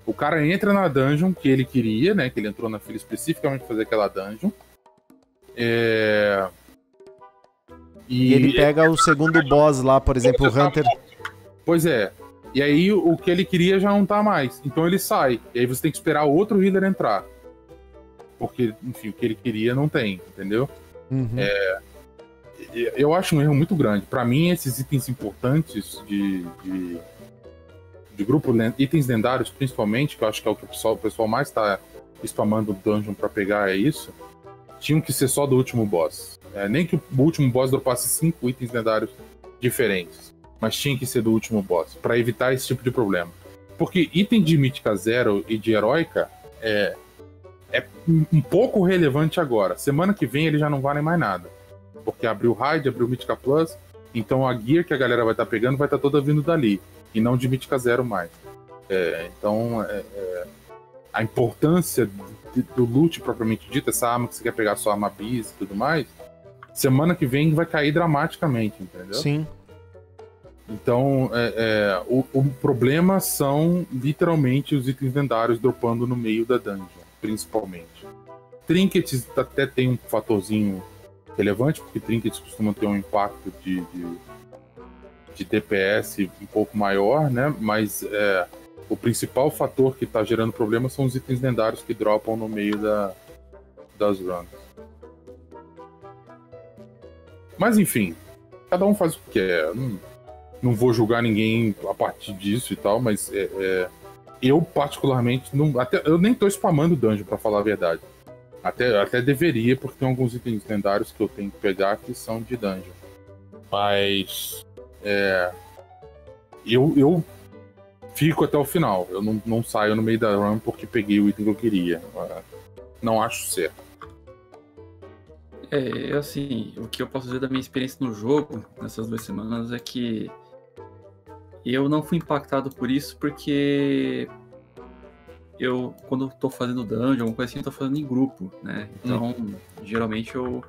O cara entra na dungeon que ele queria, né? Que ele entrou na fila especificamente pra fazer aquela dungeon. É... E, e ele pega o segundo boss lá, por exemplo, o Hunter. Pois é. E aí o que ele queria já não tá mais. Então ele sai. E aí você tem que esperar outro healer entrar. Porque, enfim, o que ele queria não tem, entendeu? Uhum. É... Eu acho um erro muito grande. Pra mim, esses itens importantes de, de, de grupo, itens lendários principalmente, que eu acho que é o que o pessoal, o pessoal mais tá spamando o dungeon pra pegar, é isso, tinham que ser só do último boss. É, nem que o último boss dropasse cinco itens lendários diferentes, mas tinha que ser do último boss, pra evitar esse tipo de problema. Porque item de Mítica Zero e de Heróica é, é um pouco relevante agora. Semana que vem eles já não valem mais nada. Porque abriu Raid, abriu Mítica Plus, então a gear que a galera vai estar tá pegando vai estar tá toda vindo dali, e não de Mítica Zero mais. É, então, é, é, a importância de, do loot propriamente dito, essa arma que você quer pegar, sua arma bis e tudo mais, semana que vem vai cair dramaticamente, entendeu? Sim. Então, é, é, o, o problema são literalmente os itens lendários dropando no meio da dungeon, principalmente. Trinkets até tem um fatorzinho relevante, porque Trinkets costumam ter um impacto de, de, de D P S um pouco maior, né? Mas é, o principal fator que está gerando problema são os itens lendários que dropam no meio da, das runs. Mas enfim, cada um faz o que quer. Não, não vou julgar ninguém a partir disso e tal, mas é, é, eu particularmente não, até, eu nem tô spamando dungeon, pra falar a verdade. Até, até deveria, porque tem alguns itens lendários que eu tenho que pegar que são de dungeon. Mas é, eu, eu fico até o final. Eu não, não saio no meio da run porque peguei o item que eu queria. Não acho certo. É, assim, o que eu posso dizer da minha experiência no jogo nessas duas semanas é que eu não fui impactado por isso porque eu, quando eu tô fazendo dungeon, alguma coisa assim, eu tô fazendo em grupo, né? Então, hum. geralmente eu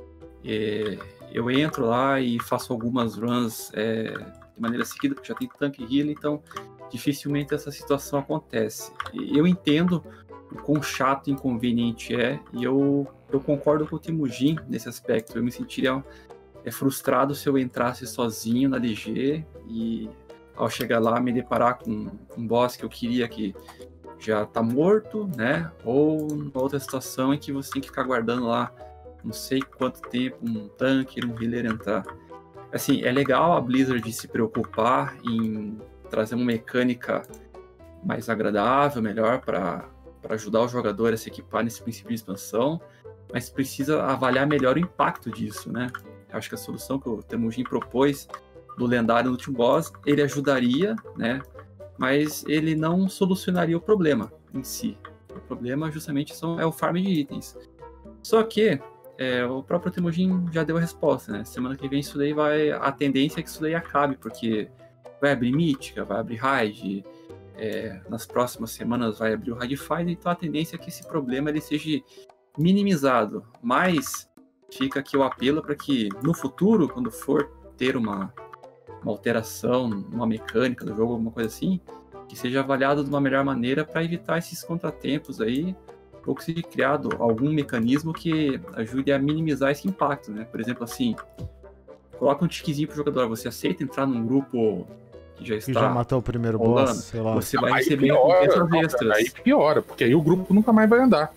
é, eu entro lá e faço algumas runs é, de maneira seguida, porque já tem tanque healer, então dificilmente essa situação acontece. E eu entendo o quão chato e inconveniente é, e eu, eu concordo com o Temujin nesse aspecto. Eu me sentiria é, frustrado se eu entrasse sozinho na D G e ao chegar lá me deparar com um boss que eu queria que já tá morto, né? Ou uma outra situação em que você tem que ficar guardando lá não sei quanto tempo um tanque, um healer entrar. Assim, é legal a Blizzard se preocupar em trazer uma mecânica mais agradável, melhor para para ajudar o jogador a se equipar nesse princípio de expansão, mas precisa avaliar melhor o impacto disso, né? Eu acho que a solução que o Temujin propôs do lendário no último boss, ele ajudaria, né? Mas ele não solucionaria o problema em si. O problema justamente são, é o farm de itens. Só que é, o próprio Temujin já deu a resposta, né? Semana que vem isso daí vai... A tendência é que isso daí acabe, porque vai abrir Mítica, vai abrir Raid, é, nas próximas semanas vai abrir o Raid Finder, então a tendência é que esse problema ele seja minimizado. Mas fica aqui o apelo para que no futuro, quando for ter uma, uma alteração, uma mecânica do jogo, alguma coisa assim, que seja avaliado de uma melhor maneira para evitar esses contratempos aí, ou que seja criado algum mecanismo que ajude a minimizar esse impacto, né? Por exemplo, assim, coloca um tiquezinho pro jogador, você aceita entrar num grupo que já está... Que já matou o primeiro rolando, boss, sei lá. Você vai aí receber piora, recompensas extras. Aí piora, porque aí o grupo nunca mais vai andar.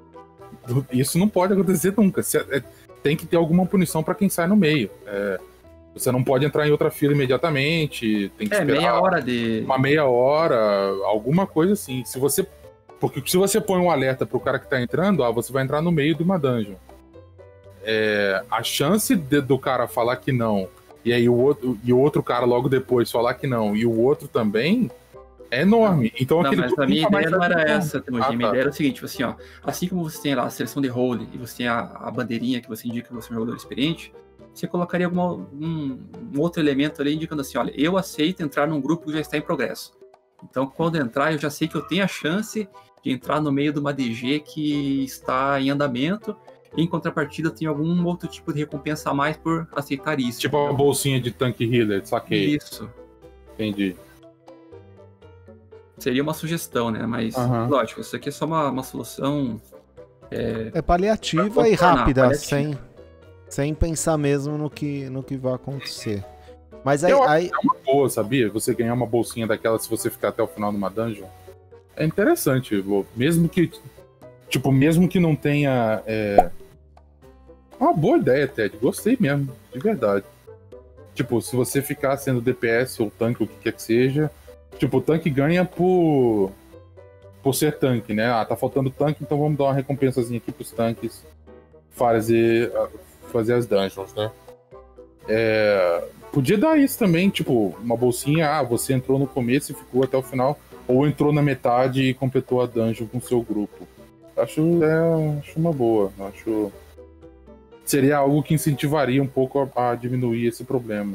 Isso não pode acontecer nunca. Tem que ter alguma punição para quem sai no meio. É, você não pode entrar em outra fila imediatamente, tem que é, esperar meia hora de... uma meia hora, alguma coisa assim. Se você... Porque se você põe um alerta pro cara que tá entrando, ah, você vai entrar no meio de uma dungeon. É, a chance de, do cara falar que não, e aí o outro, e o outro cara logo depois falar que não, e o outro também, é enorme. Então, não, aquele mas a minha ideia não era não. essa, Temujin. Ah, a minha tá. ideia era o seguinte, tipo assim, ó, assim como você tem lá a seleção de role e você tem a, a bandeirinha que você indica que você é um jogador experiente, você colocaria alguma, um, um outro elemento ali indicando assim, olha, eu aceito entrar num grupo que já está em progresso. Então, quando entrar, eu já sei que eu tenho a chance de entrar no meio de uma D G que está em andamento, e em contrapartida tem algum outro tipo de recompensa a mais por aceitar isso. Tipo uma bolsinha de tanque healer, saquei. Isso. Entendi. seria uma sugestão, né? Mas, Aham. lógico, isso aqui é só uma, uma solução... É, É paliativa Pra e contornar, rápida, paliativa. sem, sem pensar mesmo no que, no que vai acontecer. Mas aí, Eu acho aí- que é uma boa, sabia? Você ganhar uma bolsinha daquela se você ficar até o final numa dungeon. É interessante, vô. Mesmo que. Tipo, mesmo que não tenha. É... Uma boa ideia, Ted. Gostei mesmo, de verdade. Tipo, se você ficar sendo D P S ou tanque, o que quer que seja. Tipo, o tanque ganha por. Por ser tanque, né? Ah, tá faltando tanque, então vamos dar uma recompensazinha aqui pros tanques fazer, fazer as dungeons, né? É, podia dar isso também, tipo, uma bolsinha, ah, você entrou no começo e ficou até o final, ou entrou na metade e completou a dungeon com o seu grupo. Acho, é, acho uma boa, acho... Seria algo que incentivaria um pouco a, a diminuir esse problema.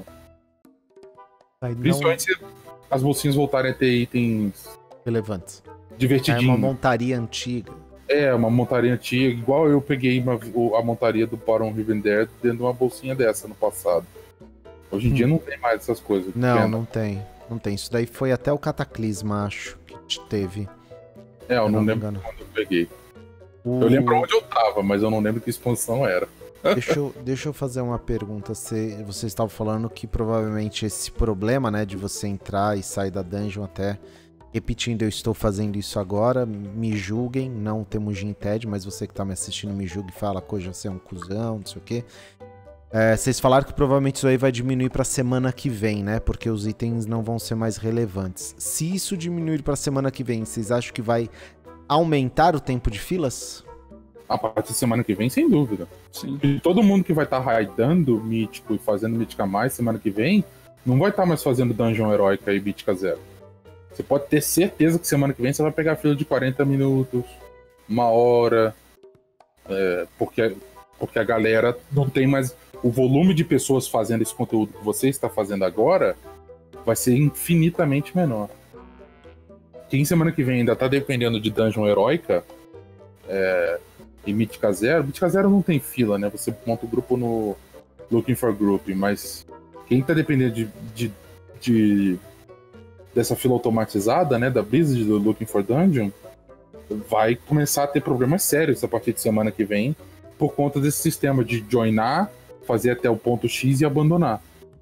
aí não Principalmente se as bolsinhas voltarem a ter itens relevantes. É divertidinhos. uma montaria antiga. É, uma montaria antiga, igual eu peguei uma, a montaria do Baron Rivendell dentro de uma bolsinha dessa no passado. Hoje em Hum. dia não tem mais essas coisas. Não, Pena. não tem. Não tem. Isso daí foi até o Cataclisma, acho, que teve. É, eu Se não, não me lembro engano. quando eu peguei. O- Eu lembro onde eu tava, mas eu não lembro que expansão era. Deixa eu, deixa eu fazer uma pergunta. Você, você estava falando que provavelmente esse problema, né, de você entrar e sair da dungeon até... Repetindo, eu estou fazendo isso agora, me julguem, não temos Jim Ted, mas você que tá me assistindo me julgue e fala, coisa, você é um cuzão, não sei o quê. É, vocês falaram que provavelmente isso aí vai diminuir pra semana que vem, né? Porque os itens não vão ser mais relevantes. Se isso diminuir pra semana que vem, vocês acham que vai aumentar o tempo de filas? A partir de semana que vem, sem dúvida. sim. E todo mundo que vai estar tá raidando mítico e fazendo mítica mais semana que vem, não vai estar tá mais fazendo dungeon heróica e mítica zero. Você pode ter certeza que semana que vem você vai pegar fila de quarenta minutos, uma hora, é, porque, porque a galera não tem mais... O volume de pessoas fazendo esse conteúdo que você está fazendo agora vai ser infinitamente menor. Quem semana que vem ainda tá dependendo de dungeon heróica é, e mítica zero, mítica zero não tem fila, né? Você monta o grupo no Looking for Group, mas quem tá dependendo de... de, de dessa fila automatizada, né, da Blizzard do Looking for Dungeon, vai começar a ter problemas sérios a partir de semana que vem, por conta desse sistema de joinar, fazer até o ponto X e abandonar.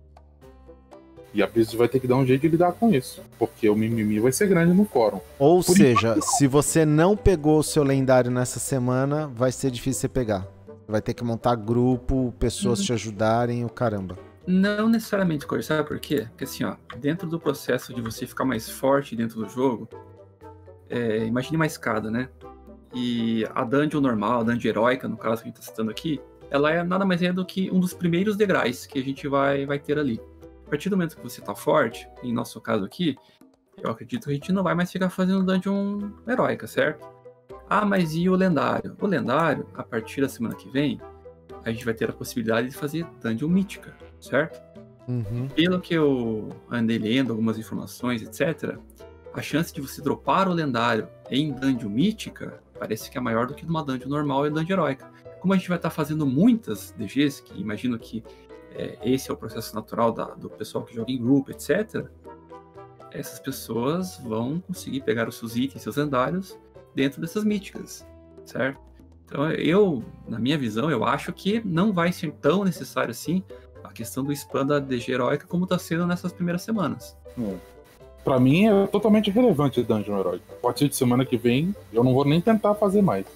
E a Blizzard vai ter que dar um jeito de lidar com isso, porque o mimimi vai ser grande no fórum. Ou Por seja, se você não pegou o seu lendário nessa semana, vai ser difícil você pegar. Vai ter que montar grupo, pessoas Uhum. te ajudarem, o caramba. Não necessariamente, Cor, sabe por quê? Porque assim, ó, dentro do processo de você ficar mais forte dentro do jogo, é, imagine uma escada, né? E a dungeon normal, a dungeon heróica, no caso que a gente tá citando aqui, ela é nada mais é do que um dos primeiros degraus que a gente vai, vai ter ali. A partir do momento que você tá forte, em nosso caso aqui, eu acredito que a gente não vai mais ficar fazendo dungeon heróica, certo? Ah, mas e o lendário? O lendário, a partir da semana que vem, a gente vai ter a possibilidade de fazer dungeon mítica, certo? Uhum. Pelo que eu andei lendo, algumas informações, etcétera, a chance de você dropar o lendário em dungeon mítica parece que é maior do que numa dungeon normal e dungeon heróica. Como a gente vai estar fazendo muitas D Gs, que imagino que é, esse é o processo natural da, do pessoal que joga em grupo, etcétera, essas pessoas vão conseguir pegar os seus itens, seus lendários, dentro dessas míticas, certo? Então eu, na minha visão, eu acho que não vai ser tão necessário assim a questão do spam da D G heróica como está sendo nessas primeiras semanas. É. Pra mim é totalmente irrelevante dungeon heróica. A partir de semana que vem, eu não vou nem tentar fazer mais.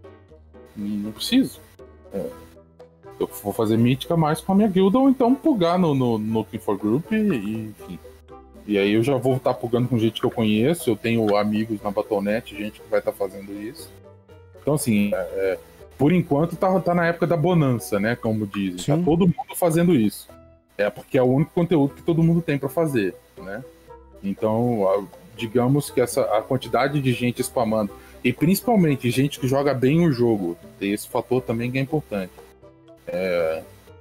Não preciso. É. Eu vou fazer mítica mais com a minha guilda ou então pugar no, no, no Looking for Group e, e enfim. E aí eu já vou estar pugando com gente que eu conheço, eu tenho amigos na Battle ponto net, gente que vai estar fazendo isso. Então assim, é, por enquanto tá, tá na época da bonança, né, como dizem. Sim. Tá todo mundo fazendo isso. É porque é o único conteúdo que todo mundo tem pra fazer, né. Então, a, digamos que essa, a quantidade de gente spamando, e principalmente gente que joga bem o jogo, tem esse fator também que é importante. É,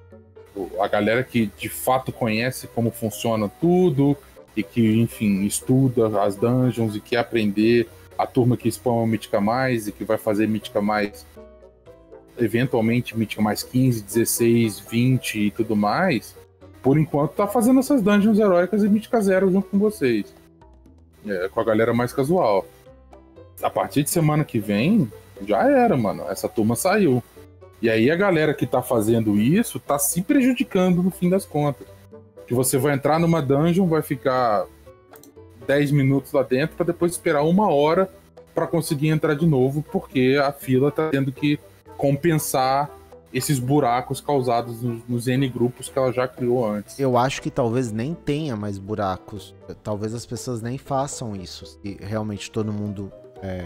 a galera que de fato conhece como funciona tudo e que, enfim, estuda as dungeons e quer aprender, a turma que spama Mítica Mais e que vai fazer Mítica Mais, eventualmente Mítica Mais quinze, dezesseis, vinte e tudo mais, por enquanto tá fazendo essas dungeons heróicas e Mítica Zero junto com vocês. é, com a galera mais casual. A partir de semana que vem, já era, mano. Essa turma saiu. E aí a galera que tá fazendo isso tá se prejudicando no fim das contas. Que você vai entrar numa dungeon, vai ficar dez minutos lá dentro pra depois esperar uma hora pra conseguir entrar de novo, porque a fila tá tendo que compensar esses buracos causados nos, nos N grupos que ela já criou antes. Eu acho que talvez nem tenha mais buracos. Talvez as pessoas nem façam isso. Se realmente todo mundo é,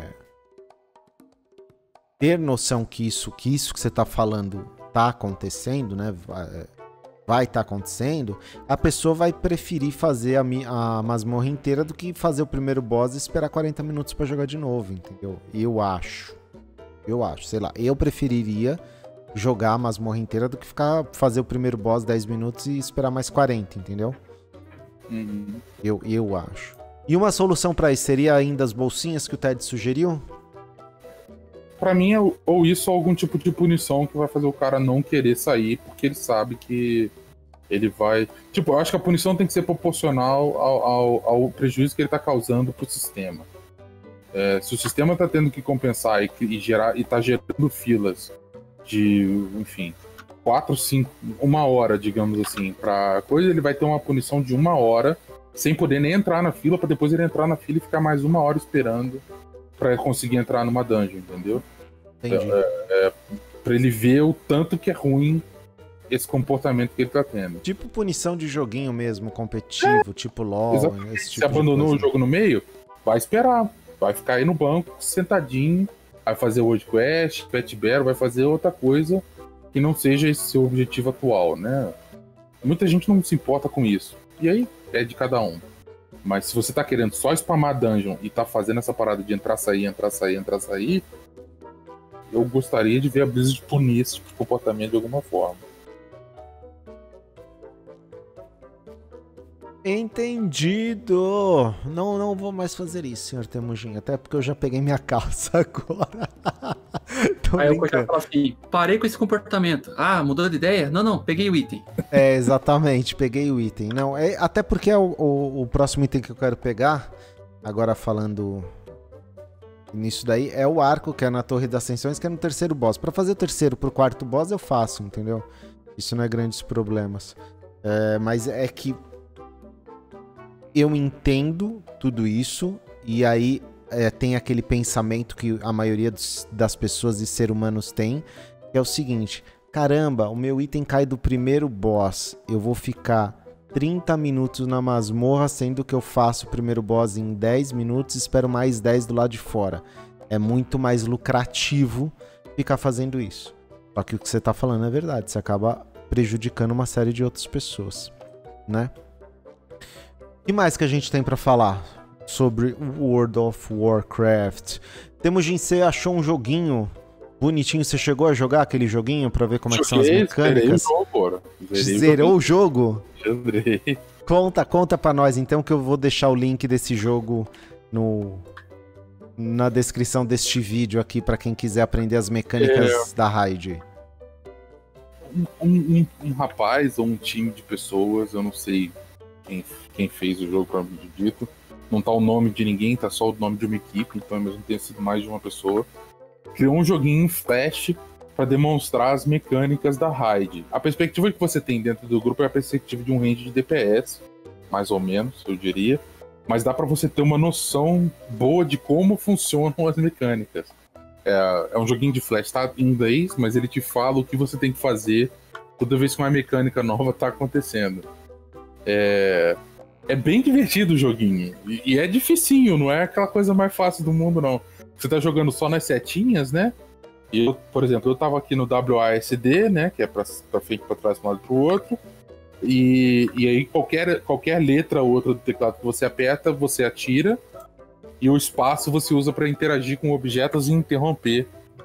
ter noção que isso, que isso que você tá falando tá acontecendo, né? Vai estar tá acontecendo, a pessoa vai preferir fazer a, a masmorra inteira do que fazer o primeiro boss e esperar quarenta minutos pra jogar de novo, entendeu? Eu acho. Eu acho, sei lá. Eu preferiria jogar a masmorra inteira do que ficar fazer o primeiro boss dez minutos e esperar mais quarenta, entendeu? Uhum. Eu, eu acho. E uma solução pra isso seria ainda as bolsinhas que o Ted sugeriu? Pra mim é ou isso ou algum tipo de punição que vai fazer o cara não querer sair, porque ele sabe que ele vai... Tipo, eu acho que a punição tem que ser proporcional ao, ao, ao prejuízo que ele tá causando pro sistema. É, se o sistema tá tendo que compensar e, e, gerar, e tá gerando filas de, enfim, quatro, cinco, uma hora, digamos assim, pra coisa, ele vai ter uma punição de uma hora, sem poder nem entrar na fila, pra depois ele entrar na fila e ficar mais uma hora esperando pra conseguir entrar numa dungeon, entendeu? Entendi. É, é, pra ele ver o tanto que é ruim esse comportamento que ele tá tendo. Tipo punição de joguinho mesmo, competitivo, é, tipo LOL, exatamente. esse tipo Se abandonou de o jogo no meio, vai esperar. Vai ficar aí no banco, sentadinho, vai fazer World Quest, Pet Battle, vai fazer outra coisa que não seja esse seu objetivo atual, né? Muita gente não se importa com isso. E aí, é de cada um. Mas se você tá querendo só spamar dungeon e tá fazendo essa parada de entrar, sair, entrar, sair, entrar, sair, eu gostaria de ver a Blizzard punir esse tipo de comportamento de alguma forma. Entendido. Não, não vou mais fazer isso, senhor Temujin. Até porque eu já peguei minha calça agora. Aí eu já falo assim, parei com esse comportamento. Ah, mudou de ideia? Não, não, peguei o item. É, exatamente, peguei o item. Não, é, até porque é o, o, o próximo item que eu quero pegar, agora falando nisso daí, é o arco, que é na Torre das Ascensões, que é no terceiro boss. Pra fazer o terceiro pro quarto boss eu faço, entendeu? Isso não é grandes problemas. É, mas é que eu entendo tudo isso, e aí é, tem aquele pensamento que a maioria dos, das pessoas e seres humanos tem, que é o seguinte: caramba, o meu item cai do primeiro boss, eu vou ficar trinta minutos na masmorra, sendo que eu faço o primeiro boss em dez minutos e espero mais dez do lado de fora. É muito mais lucrativo ficar fazendo isso. Só que o que você tá falando é verdade, você acaba prejudicando uma série de outras pessoas, né? O que mais que a gente tem pra falar sobre World of Warcraft? Temujin, você achou um joguinho bonitinho? Você chegou a jogar aquele joguinho pra ver como é que são as mecânicas? Zerei o jogo, Zerei Zerou o jogo? Zerei. Conta, conta pra nós então, que eu vou deixar o link desse jogo no, na descrição deste vídeo aqui pra quem quiser aprender as mecânicas é... da raid. Um, um, um rapaz ou um time de pessoas, eu não sei Quem, quem fez o jogo, para mim dito. Não tá o nome de ninguém, tá só o nome de uma equipe, então mesmo tenha sido mais de uma pessoa. Criou um joguinho em Flash para demonstrar as mecânicas da raid. A perspectiva que você tem dentro do grupo é a perspectiva de um range de D P S, mais ou menos, eu diria. Mas dá para você ter uma noção boa de como funcionam as mecânicas. É, é um joguinho de Flash, tá em inglês, mas ele te fala o que você tem que fazer toda vez que uma mecânica nova tá acontecendo. É, é bem divertido o joguinho. E, e é dificinho, não é aquela coisa mais fácil do mundo, não. Você tá jogando só nas setinhas, né? E eu, por exemplo, eu tava aqui no W A S D, né? Que é pra, pra frente, pra trás, pra um lado e pro outro. E, e aí qualquer, qualquer letra ou outra do teclado que você aperta, você atira. E o espaço você usa pra interagir com objetos e interromper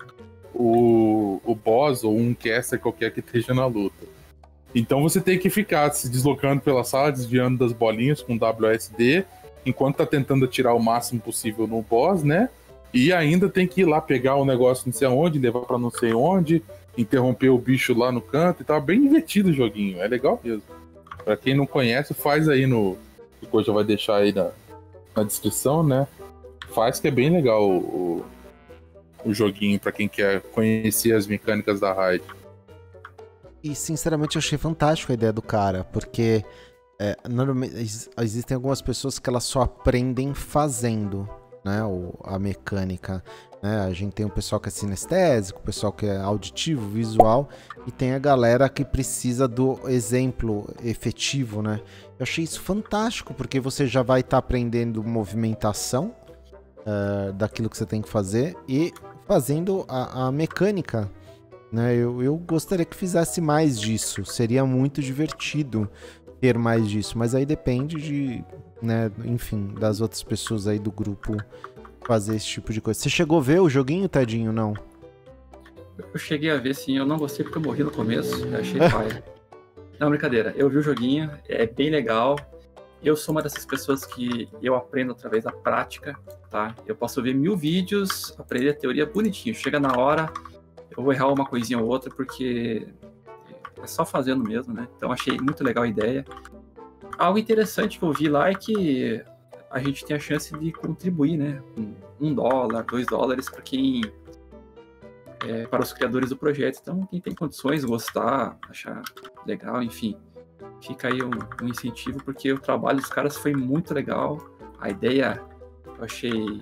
o, o boss ou um caster qualquer que esteja na luta. Então você tem que ficar se deslocando pela sala, desviando das bolinhas com W A S D, enquanto tá tentando atirar o máximo possível no boss, né? E ainda tem que ir lá pegar o negócio não sei aonde, levar pra não sei onde, interromper o bicho lá no canto e tal. Bem divertido o joguinho, é legal mesmo. Pra quem não conhece, faz aí no... Depois já vai deixar aí na, na descrição, né? Faz que é bem legal o, o joguinho pra quem quer conhecer as mecânicas da raid. E sinceramente eu achei fantástico a ideia do cara, porque é, normalmente existem algumas pessoas que elas só aprendem fazendo, né, o, a mecânica. Né? A gente tem o pessoal que é sinestésico, o pessoal que é auditivo, visual, e tem a galera que precisa do exemplo efetivo, né? Eu achei isso fantástico, porque você já vai estar tá aprendendo movimentação uh, daquilo que você tem que fazer e fazendo a, a mecânica. Né? Eu, eu gostaria que fizesse mais disso, seria muito divertido ter mais disso, mas aí depende de, né, enfim, das outras pessoas aí do grupo fazer esse tipo de coisa. Você chegou a ver o joguinho, Tadinho, não? Eu cheguei a ver, sim. Eu não gostei porque eu morri no começo. Eu achei paia. Não, brincadeira. Eu vi o joguinho. É bem legal. Eu sou uma dessas pessoas que eu aprendo através da prática, tá? Eu posso ver mil vídeos, aprender a teoria bonitinho. Chega na hora, eu vou errar uma coisinha ou outra porque é só fazendo mesmo, né? Então achei muito legal a ideia. Algo interessante que eu vi lá é que a gente tem a chance de contribuir, né? Um dólar, dois dólares para quem... É, para os criadores do projeto. Então, quem tem condições, gostar, achar legal, enfim, fica aí um, um incentivo, porque o trabalho dos caras foi muito legal. A ideia eu achei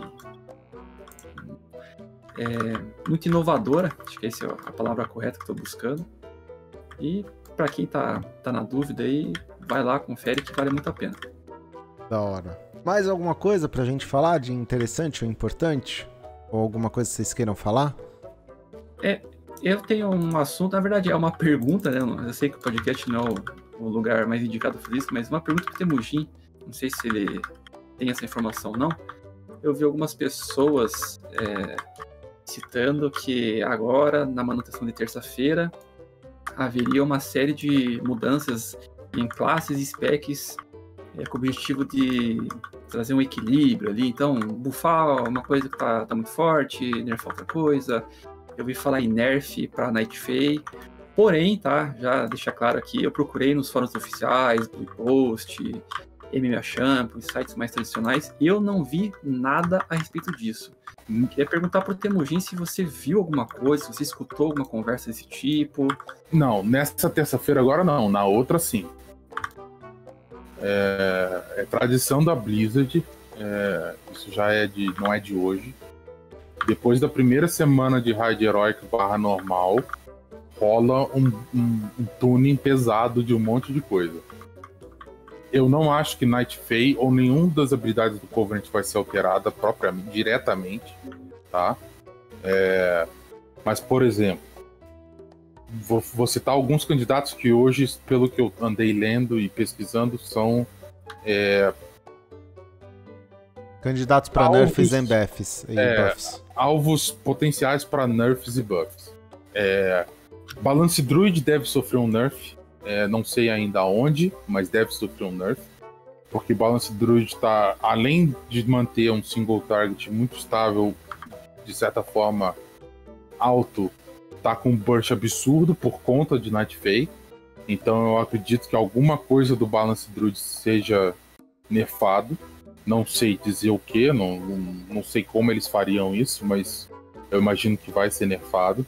é, muito inovadora, acho que essa é a palavra correta que estou buscando. E para quem tá, tá na dúvida aí, vai lá, confere que vale muito a pena. Da hora. Mais alguma coisa pra gente falar de interessante ou importante? Ou alguma coisa que vocês queiram falar? É, eu tenho um assunto, na verdade é uma pergunta, né? Eu sei que o podcast não é o, o lugar mais indicado para isso, mas uma pergunta pro Temujin, não sei se ele tem essa informação ou não. Eu vi algumas pessoas é, citando que agora, na manutenção de terça-feira, haveria uma série de mudanças em classes e specs é, com o objetivo de trazer um equilíbrio ali. Então, buffar uma coisa que tá, tá muito forte, nerfar outra coisa. Eu ouvi falar em nerf para Night Fae. Porém, tá, já deixar claro aqui, eu procurei nos fóruns oficiais, Blue Post, M M A Champ, sites mais tradicionais, e eu não vi nada a respeito disso. Queria perguntar pro Temujin se você viu alguma coisa, se você escutou alguma conversa desse tipo. Não, nessa terça-feira agora não, na outra sim. É, é tradição da Blizzard, é, isso já é de, não é de hoje. Depois da primeira semana de raid heróico barra normal, rola um, um, um tuning pesado de um monte de coisa. Eu não acho que Night Fae ou nenhuma das habilidades do Covenant vai ser alterada propriamente, diretamente, tá? É, mas, por exemplo, vou, vou citar alguns candidatos que hoje, pelo que eu andei lendo e pesquisando, são... É, candidatos para nerfs e buffs. E é, buffs. Alvos potenciais para nerfs e buffs. É, Balance Druid deve sofrer um nerf. É, não sei ainda onde, mas deve sofrer um nerf. Porque Balance Druid está, além de manter um single target muito estável, de certa forma alto, tá com um burst absurdo por conta de Night Fae. Então eu acredito que alguma coisa do Balance Druid seja nerfado. Não sei dizer o que, não, não, não sei como eles fariam isso, mas eu imagino que vai ser nerfado.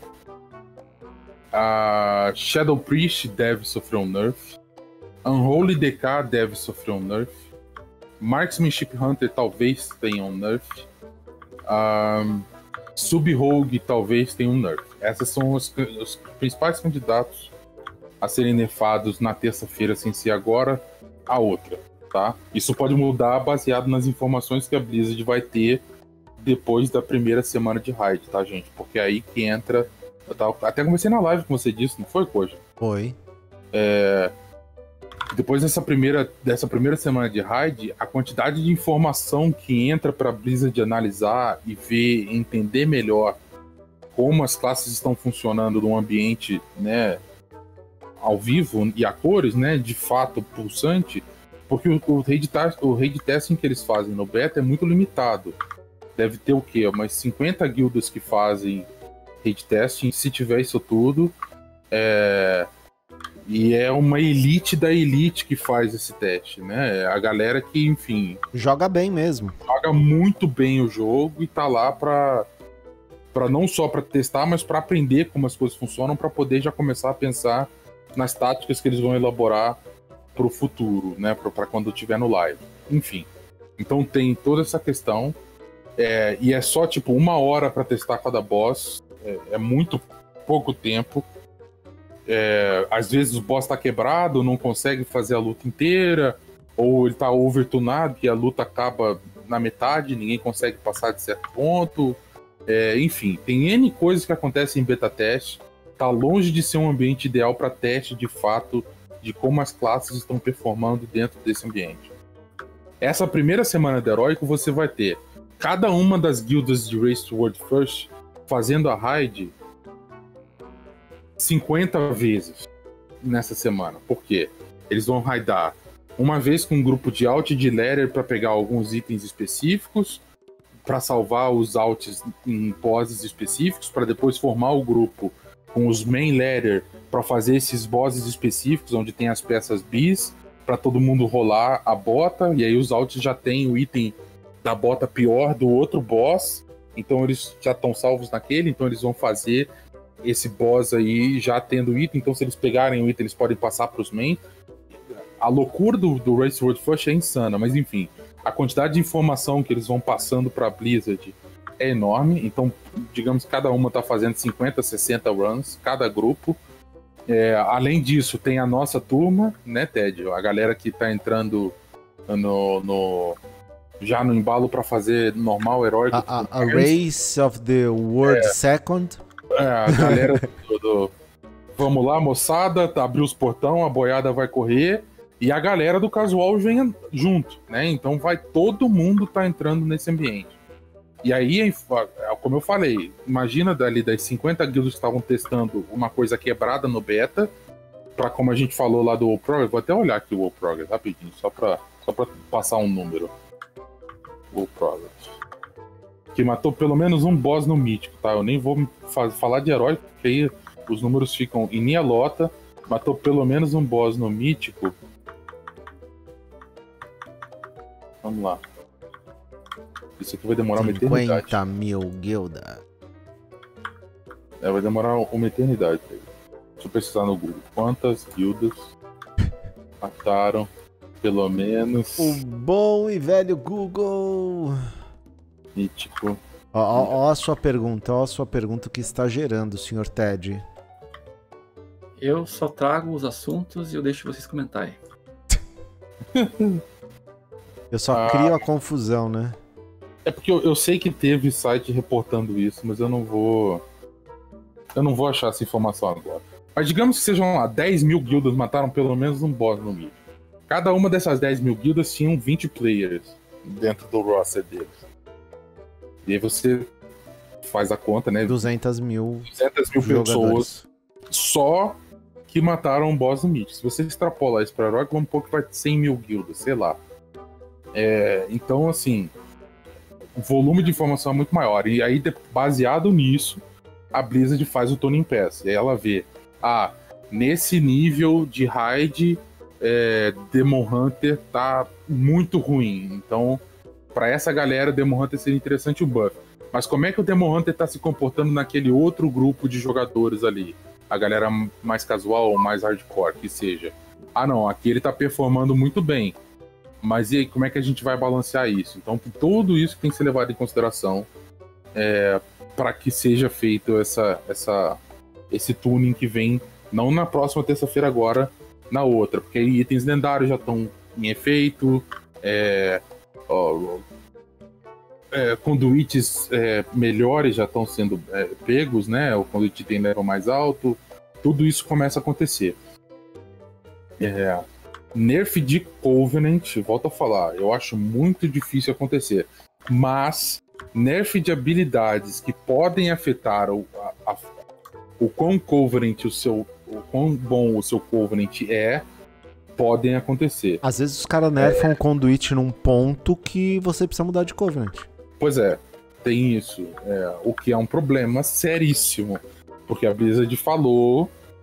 A Shadow Priest deve sofrer um nerf. Unholy D K deve sofrer um nerf. Marksmanship Hunter talvez tenha um nerf. Um, Sub-Rogue talvez tenha um nerf. Esses são os, os principais candidatos a serem nerfados na terça-feira, sem ser agora a outra. Tá? Isso pode mudar baseado nas informações que a Blizzard vai ter depois da primeira semana de raid, tá, gente? Porque aí que entra... Eu tava, até comecei na live que você disse, não foi, Koja? Foi. É, depois dessa primeira, dessa primeira semana de raid, a quantidade de informação que entra pra Blizzard analisar e ver, entender melhor como as classes estão funcionando num ambiente, né, ao vivo e a cores, né, de fato pulsante... Porque o, o, raid o raid testing que eles fazem no beta é muito limitado. Deve ter o quê? Umas cinquenta guildas que fazem raid testing. Se tiver isso tudo, é... E é uma elite da elite que faz esse teste, né? A galera que, enfim... Joga bem mesmo. Joga muito bem o jogo e tá lá pra, pra não só pra testar, mas pra aprender como as coisas funcionam, pra poder já começar a pensar nas táticas que eles vão elaborar pro futuro, né? Pra, pra quando tiver no live. Enfim. Então tem toda essa questão. É, e é só, tipo, uma hora pra testar cada boss. É, é muito pouco tempo. É, às vezes o boss tá quebrado, não consegue fazer a luta inteira, ou ele tá overtunado e a luta acaba na metade, ninguém consegue passar de certo ponto. É, enfim, tem N coisas que acontecem em beta teste. Tá longe de ser um ambiente ideal para teste de fato de como as classes estão performando dentro desse ambiente. Essa primeira semana do Heróico você vai ter cada uma das guildas de Race to World First fazendo a raid cinquenta vezes nessa semana. Por quê? Eles vão raidar uma vez com um grupo de alt e de ladder para pegar alguns itens específicos, para salvar os alts em poses específicos, para depois formar o grupo com os main ladder para fazer esses bosses específicos, onde tem as peças bis, para todo mundo rolar a bota, e aí os alts já tem o item da bota pior do outro boss, então eles já estão salvos naquele, então eles vão fazer esse boss aí já tendo o item, então se eles pegarem o item eles podem passar para os main. A loucura do, do Race World First é insana, mas enfim, a quantidade de informação que eles vão passando para a Blizzard é enorme, então digamos que cada uma está fazendo cinquenta, sessenta runs, cada grupo. É, além disso tem a nossa turma, né, Ted? A galera que está entrando no, no, já no embalo para fazer normal, heróico. A, a, a Race of the World é. Second. É, a galera do, do vamos lá, moçada, abriu os portão, a boiada vai correr e a galera do casual vem junto, né? Então vai todo mundo tá entrando nesse ambiente. E aí, como eu falei, imagina dali das cinquenta guildas que estavam testando uma coisa quebrada no beta, pra como a gente falou lá do World Progress, vou até olhar aqui o World Progress rapidinho, só pra, só pra passar um número. World Progress. Que matou pelo menos um boss no mítico, tá? Eu nem vou falar de herói, porque aí os números ficam em minha lota. Matou pelo menos um boss no mítico. Vamos lá. Isso aqui vai demorar uma eternidade. cinquenta mil guilda. É, vai demorar uma eternidade. Deixa eu pesquisar no Google. Quantas guildas mataram pelo menos... O bom e velho Google... Mítico. Ó, ó, ó a sua pergunta, ó a sua pergunta que está gerando, senhor Ted. Eu só trago os assuntos e eu deixo vocês comentarem. Eu só ah, crio a confusão, né? É porque eu, eu sei que teve site reportando isso, mas eu não vou... Eu não vou achar essa informação agora. Mas digamos que sejam lá, dez mil guildas mataram pelo menos um boss no mítico. Cada uma dessas dez mil guildas tinham vinte players dentro do roster deles. E aí você faz a conta, né? duzentas mil, duzentas mil pessoas só que mataram um boss no mítico. Se você extrapolar isso pra herói, vamos pôr que vai ter cem mil guildas, sei lá. É, então, assim, o volume de informação é muito maior. E aí, baseado nisso, a Blizzard faz o Tuning Pass. E aí ela vê, ah, nesse nível de raid, é, Demon Hunter tá muito ruim. Então... Pra essa galera, Demon Hunter seria interessante o buff. Mas como é que o Demon Hunter tá se comportando naquele outro grupo de jogadores ali? A galera mais casual ou mais hardcore, que seja. Ah não, aqui ele tá performando muito bem. Mas e aí, como é que a gente vai balancear isso? Então tudo isso tem que ser levado em consideração é, para que seja feito essa, essa, esse tuning que vem, não na próxima terça-feira agora, na outra. Porque aí itens lendários já estão em efeito, é... Oh, é, conduítes é, melhores já estão sendo é, pegos, né? O conduíte tem level mais alto, tudo isso começa a acontecer. É, nerf de Covenant, volto a falar, eu acho muito difícil acontecer, mas nerf de habilidades que podem afetar o, a, a, o quão Covenant, o seu, o quão bom o seu Covenant é, podem acontecer. Às vezes os caras nerfam o é... conduit num ponto que você precisa mudar de Covenant. Pois é, tem isso. É, o que é um problema seríssimo. Porque a Blizzard falou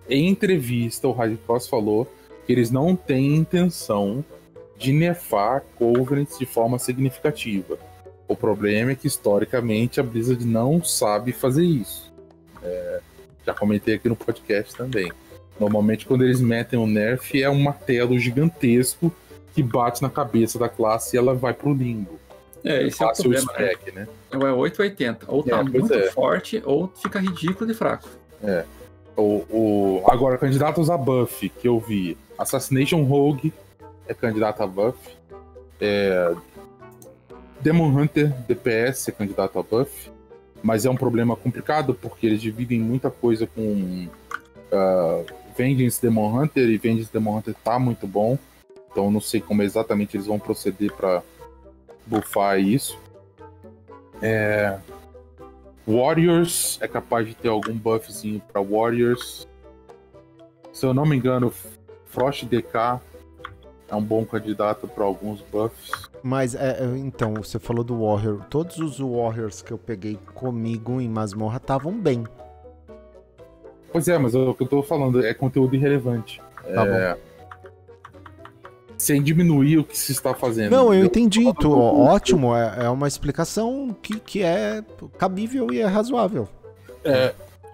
em entrevista, o Raid Cross falou que eles não têm intenção de nerfar Covenants de forma significativa. O problema é que, historicamente, a Blizzard não sabe fazer isso. É, já comentei aqui no podcast também. Normalmente, quando eles metem um nerf, é um martelo gigantesco que bate na cabeça da classe e ela vai pro limbo. É, esse é o problema, spec, né? É oito ou oitenta. Ou tá É, pois muito é. forte, ou fica ridículo e fraco. É. O, o... Agora, candidatos a buff que eu vi. Assassination Rogue é candidato a buff. É... Demon Hunter D P S é candidato a buff. Mas é um problema complicado, porque eles dividem muita coisa com uh, Vengeance Demon Hunter, e Vengeance Demon Hunter tá muito bom. Então eu não sei como exatamente eles vão proceder para buffar isso. É... Warriors é capaz de ter algum buffzinho para Warriors. Se eu não me engano, Frost D K é um bom candidato para alguns buffs. Mas, é, é, então, você falou do Warrior. Todos os Warriors que eu peguei comigo em Masmorra estavam bem. Pois é, mas o que eu tô falando é conteúdo irrelevante. Tá é... bom. Sem diminuir o que se está fazendo. Não, eu entendeu? entendi. Tô, ótimo, é, é uma explicação que, que é cabível e é razoável. É...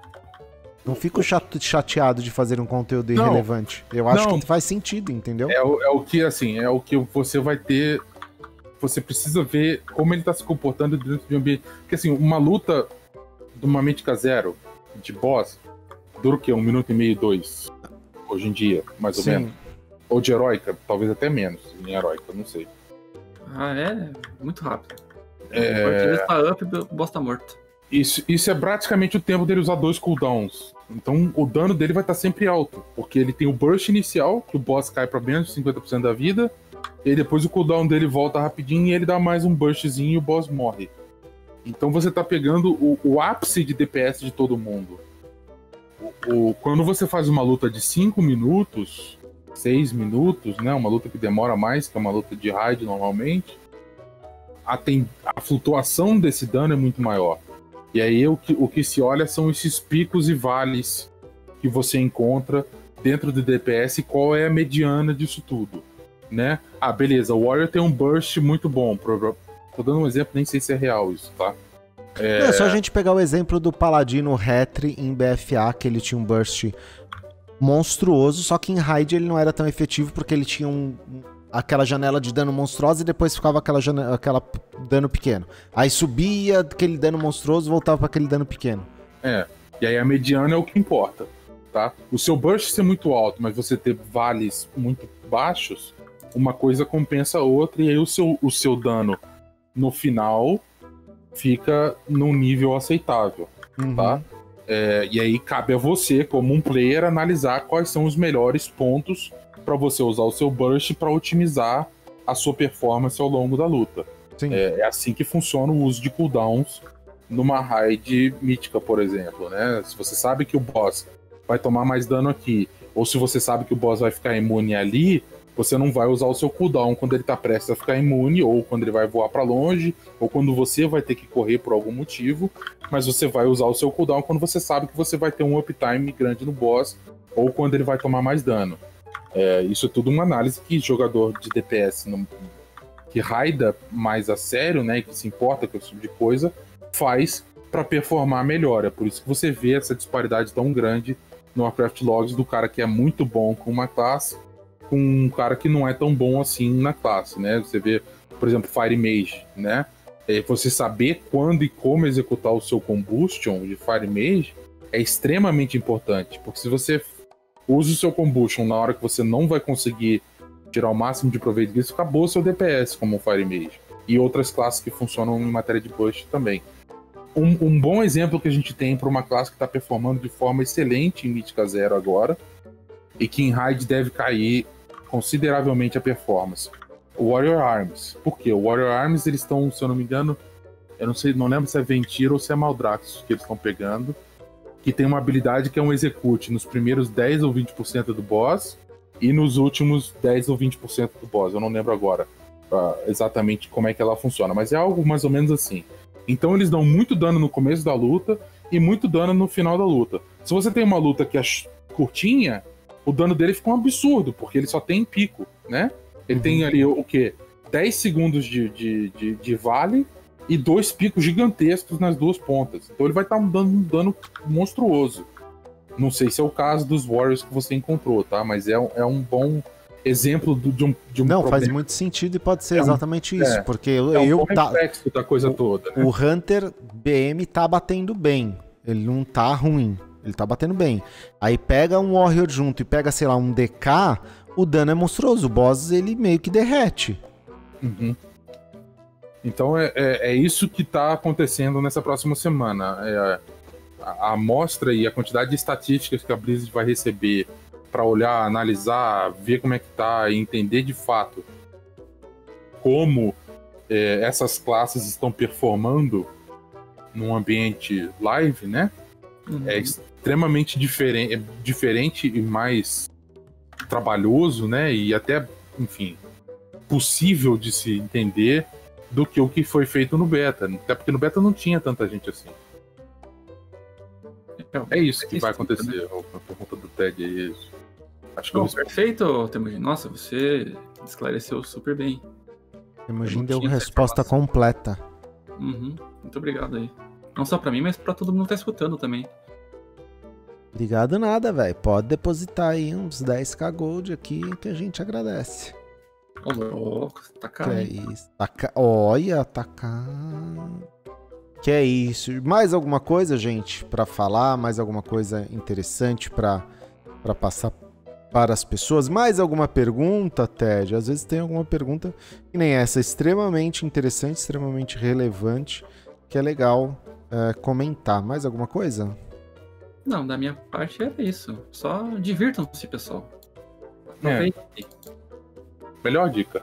Não fico chato, chateado de fazer um conteúdo Não. irrelevante. Eu acho Não. que faz sentido, entendeu? É o, é o que, assim, é o que você vai ter. Você precisa ver como ele tá se comportando dentro de um ambiente. Porque, assim, uma luta de uma Mítica Zero de boss dura o quê? Um minuto e meio, dois? Hoje em dia, mais ou Sim. menos. Ou de heróica, talvez até menos em heróica, não sei. Ah, é? Muito rápido. É... O artilheiro tá up e o boss tá morto. Isso, isso é praticamente o tempo dele usar dois cooldowns. Então o dano dele vai estar sempre alto. Porque ele tem o burst inicial, que o boss cai pra menos de cinquenta por cento da vida. E aí depois o cooldown dele volta rapidinho e ele dá mais um burstzinho e o boss morre. Então você tá pegando o, o ápice de D P S de todo mundo. O, o, quando você faz uma luta de cinco minutos, seis minutos, né? Uma luta que demora mais, que é uma luta de raid normalmente, a, tem, a flutuação desse dano é muito maior. E aí o que, o que se olha são esses picos e vales que você encontra dentro do D P S e qual é a mediana disso tudo, né? Ah, beleza, o Warrior tem um burst muito bom. Tô dando um exemplo, nem sei se é real isso, tá? É, Não, é só a gente pegar o exemplo do Paladino Retri em B F A, que ele tinha um burst monstruoso, só que em raid ele não era tão efetivo porque ele tinha um... aquela janela de dano monstruosa e depois ficava aquela, janela, aquela dano pequeno. Aí subia aquele dano monstruoso e voltava para aquele dano pequeno. É, e aí a mediana é o que importa, tá? O seu burst ser muito alto, mas você ter vales muito baixos, uma coisa compensa a outra, e aí o seu, o seu dano no final fica num nível aceitável, Uhum. tá? É, e aí cabe a você, como um player, analisar quais são os melhores pontos para você usar o seu burst para otimizar a sua performance ao longo da luta. Sim. É, é assim que funciona o uso de cooldowns numa raid mítica, por exemplo, né? Se você sabe que o boss vai tomar mais dano aqui, ou se você sabe que o boss vai ficar imune ali, você não vai usar o seu cooldown quando ele tá prestes a ficar imune, ou quando ele vai voar para longe, ou quando você vai ter que correr por algum motivo, mas você vai usar o seu cooldown quando você sabe que você vai ter um uptime grande no boss, ou quando ele vai tomar mais dano. É, isso é tudo uma análise que jogador de D P S não, que raida mais a sério, né, que se importa com esse tipo de coisa, faz para performar melhor. É por isso que você vê essa disparidade tão grande no Warcraft Logs do cara que é muito bom com uma classe com um cara que não é tão bom assim na classe, né? Você vê, por exemplo, Fire Mage, né? É, você saber quando e como executar o seu Combustion de Fire Mage é extremamente importante, porque se você usa o seu Combustion na hora que você não vai conseguir tirar o máximo de proveito disso, acabou o seu D P S como Fire Mage. E outras classes que funcionam em matéria de burst também. Um, um bom exemplo que a gente tem para uma classe que está performando de forma excelente em Mítica Zero agora, e que em raid deve cair consideravelmente a performance. O Warrior Arms. Por quê? O Warrior Arms, eles estão, se eu não me engano, eu não sei, não lembro se é Ventir ou se é Maldraxxus que eles estão pegando, que tem uma habilidade que é um execute nos primeiros dez ou vinte por cento do boss e nos últimos dez ou vinte por cento do boss. Eu não lembro agora uh, exatamente como é que ela funciona, mas é algo mais ou menos assim. Então eles dão muito dano no começo da luta e muito dano no final da luta. Se você tem uma luta que é curtinha, o dano dele fica um absurdo, porque ele só tem pico, né? Ele uhum. tem ali o, o quê? dez segundos de, de, de, de vale e dois picos gigantescos nas duas pontas. Então ele vai estar tá dando um dano monstruoso. Não sei se é o caso dos Warriors que você encontrou, tá? Mas é, um, é um bom exemplo do, de um, de um Não, problema. Faz muito sentido e pode ser é exatamente um, isso, é, porque eu, é um eu tá, reflexo da coisa o, toda. Né? O Hunter B M tá batendo bem, ele não tá ruim, ele tá batendo bem. Aí pega um Warrior junto e pega, sei lá, um D K, o dano é monstruoso, o boss ele meio que derrete. Uhum. Então é, é, é isso que tá acontecendo nessa próxima semana. É, a, a amostra e a quantidade de estatísticas que a Blizzard vai receber para olhar, analisar, ver como é que tá e entender de fato como é, essas classes estão performando num ambiente live, né? Uhum. É extremamente diferente, é diferente e mais trabalhoso, né? E até, enfim, possível de se entender do que o que foi feito no beta. Até porque no beta não tinha tanta gente assim. É isso que vai acontecer. A pergunta do Ted é isso. Acho que Bom, eu... Perfeito, Temujin. Nossa, você esclareceu super bem. Temujin deu resposta completa. Uhum. Muito obrigado aí. Não só pra mim, mas pra todo mundo que tá escutando também. Obrigado nada, velho. Pode depositar aí uns dez k Gold aqui que a gente agradece. Ô, louco, tá caro. Que é isso? Tá ca... Olha, tá caro. Que é isso? Mais alguma coisa, gente, pra falar? Mais alguma coisa interessante pra, pra passar para as pessoas? Mais alguma pergunta, Ted? Às vezes tem alguma pergunta que nem essa, extremamente interessante, extremamente relevante, que é legal é, comentar. Mais alguma coisa? Não, da minha parte era isso. Só divirtam-se, pessoal. É. Melhor dica.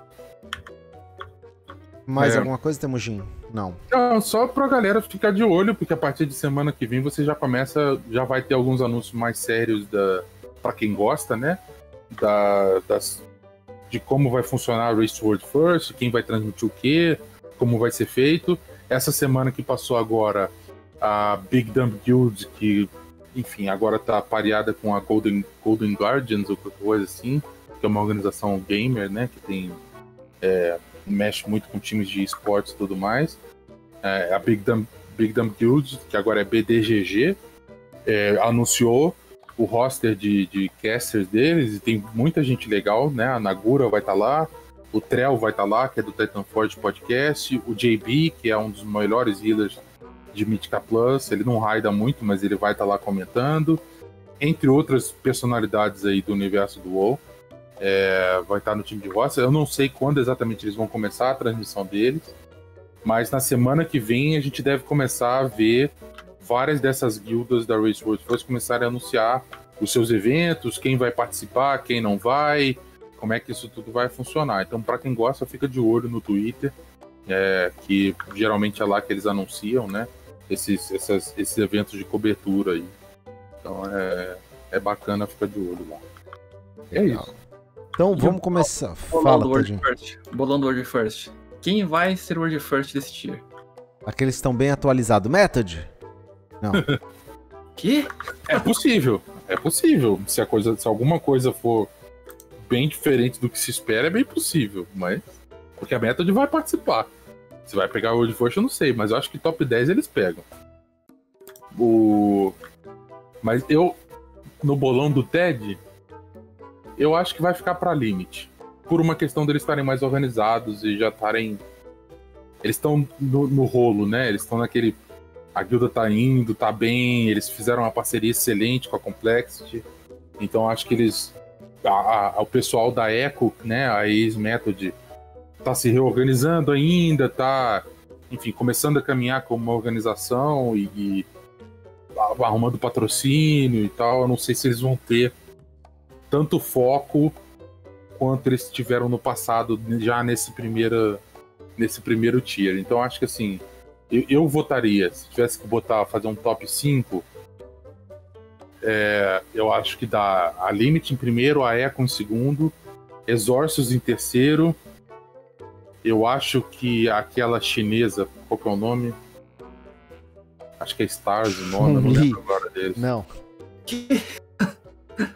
Mais é. alguma coisa, Temujin? Não. Não, só pra galera ficar de olho, porque a partir de semana que vem você já começa, já vai ter alguns anúncios mais sérios da, pra quem gosta, né? Da, das, de como vai funcionar o Race World First, quem vai transmitir o quê, como vai ser feito. Essa semana que passou agora, a Big Dumb Guild, que, enfim, agora tá pareada com a Golden, Golden Guardians ou qualquer coisa assim, que é uma organização gamer, né? Que tem... É, mexe muito com times de esportes e tudo mais. É, a Big Dumb, Big Dumb Guild, que agora é B D G G, é, anunciou o roster de, de casters deles, e tem muita gente legal, né? A Nagura vai estar tá lá, o Trell vai estar tá lá, que é do Titanforge Podcast, o J B, que é um dos melhores healers de Mythica Plus, ele não raida muito, mas ele vai estar tá lá comentando, entre outras personalidades aí do universo do WoW. É, vai estar no time de roster. Eu não sei quando exatamente eles vão começar a transmissão deles, mas na semana que vem a gente deve começar a ver várias dessas guildas da Race World First começarem a anunciar os seus eventos, quem vai participar, quem não vai, como é que isso tudo vai funcionar. Então, para quem gosta, fica de olho no Twitter, é, que geralmente é lá que eles anunciam, né, esses, essas, esses eventos de cobertura aí. Então é, é bacana ficar de olho lá. É isso. Então vamos começar. Bolando o World First. Bolando o World First. Quem vai ser o World First desse tier? Aqueles que estão bem atualizados. Method? Não. Que? É possível. É possível. Se, a coisa, se alguma coisa for bem diferente do que se espera, é bem possível. Mas. Porque a Method vai participar. Se vai pegar o World First, eu não sei. Mas eu acho que top dez eles pegam. O... Mas eu. No bolão do Ted. Eu acho que vai ficar pra Limit. Por uma questão deles estarem mais organizados e já estarem... Eles estão no, no rolo, né? Eles estão naquele... A guilda tá indo, tá bem, eles fizeram uma parceria excelente com a Complexity. Então acho que eles... A, a, o pessoal da Echo, né? A ex-Method, tá se reorganizando ainda, tá... Enfim, começando a caminhar como uma organização e... e arrumando patrocínio e tal. Eu não sei se eles vão ter tanto foco quanto eles tiveram no passado, já nesse primeiro, nesse primeiro tier. Então acho que assim, eu, eu votaria, se tivesse que botar, fazer um top cinco, é, eu acho que dá a Limit em primeiro, a Echo em segundo, Exorcios em terceiro, eu acho que aquela chinesa, qual que é o nome? Acho que é Stars o nome, não lembro agora deles. Não.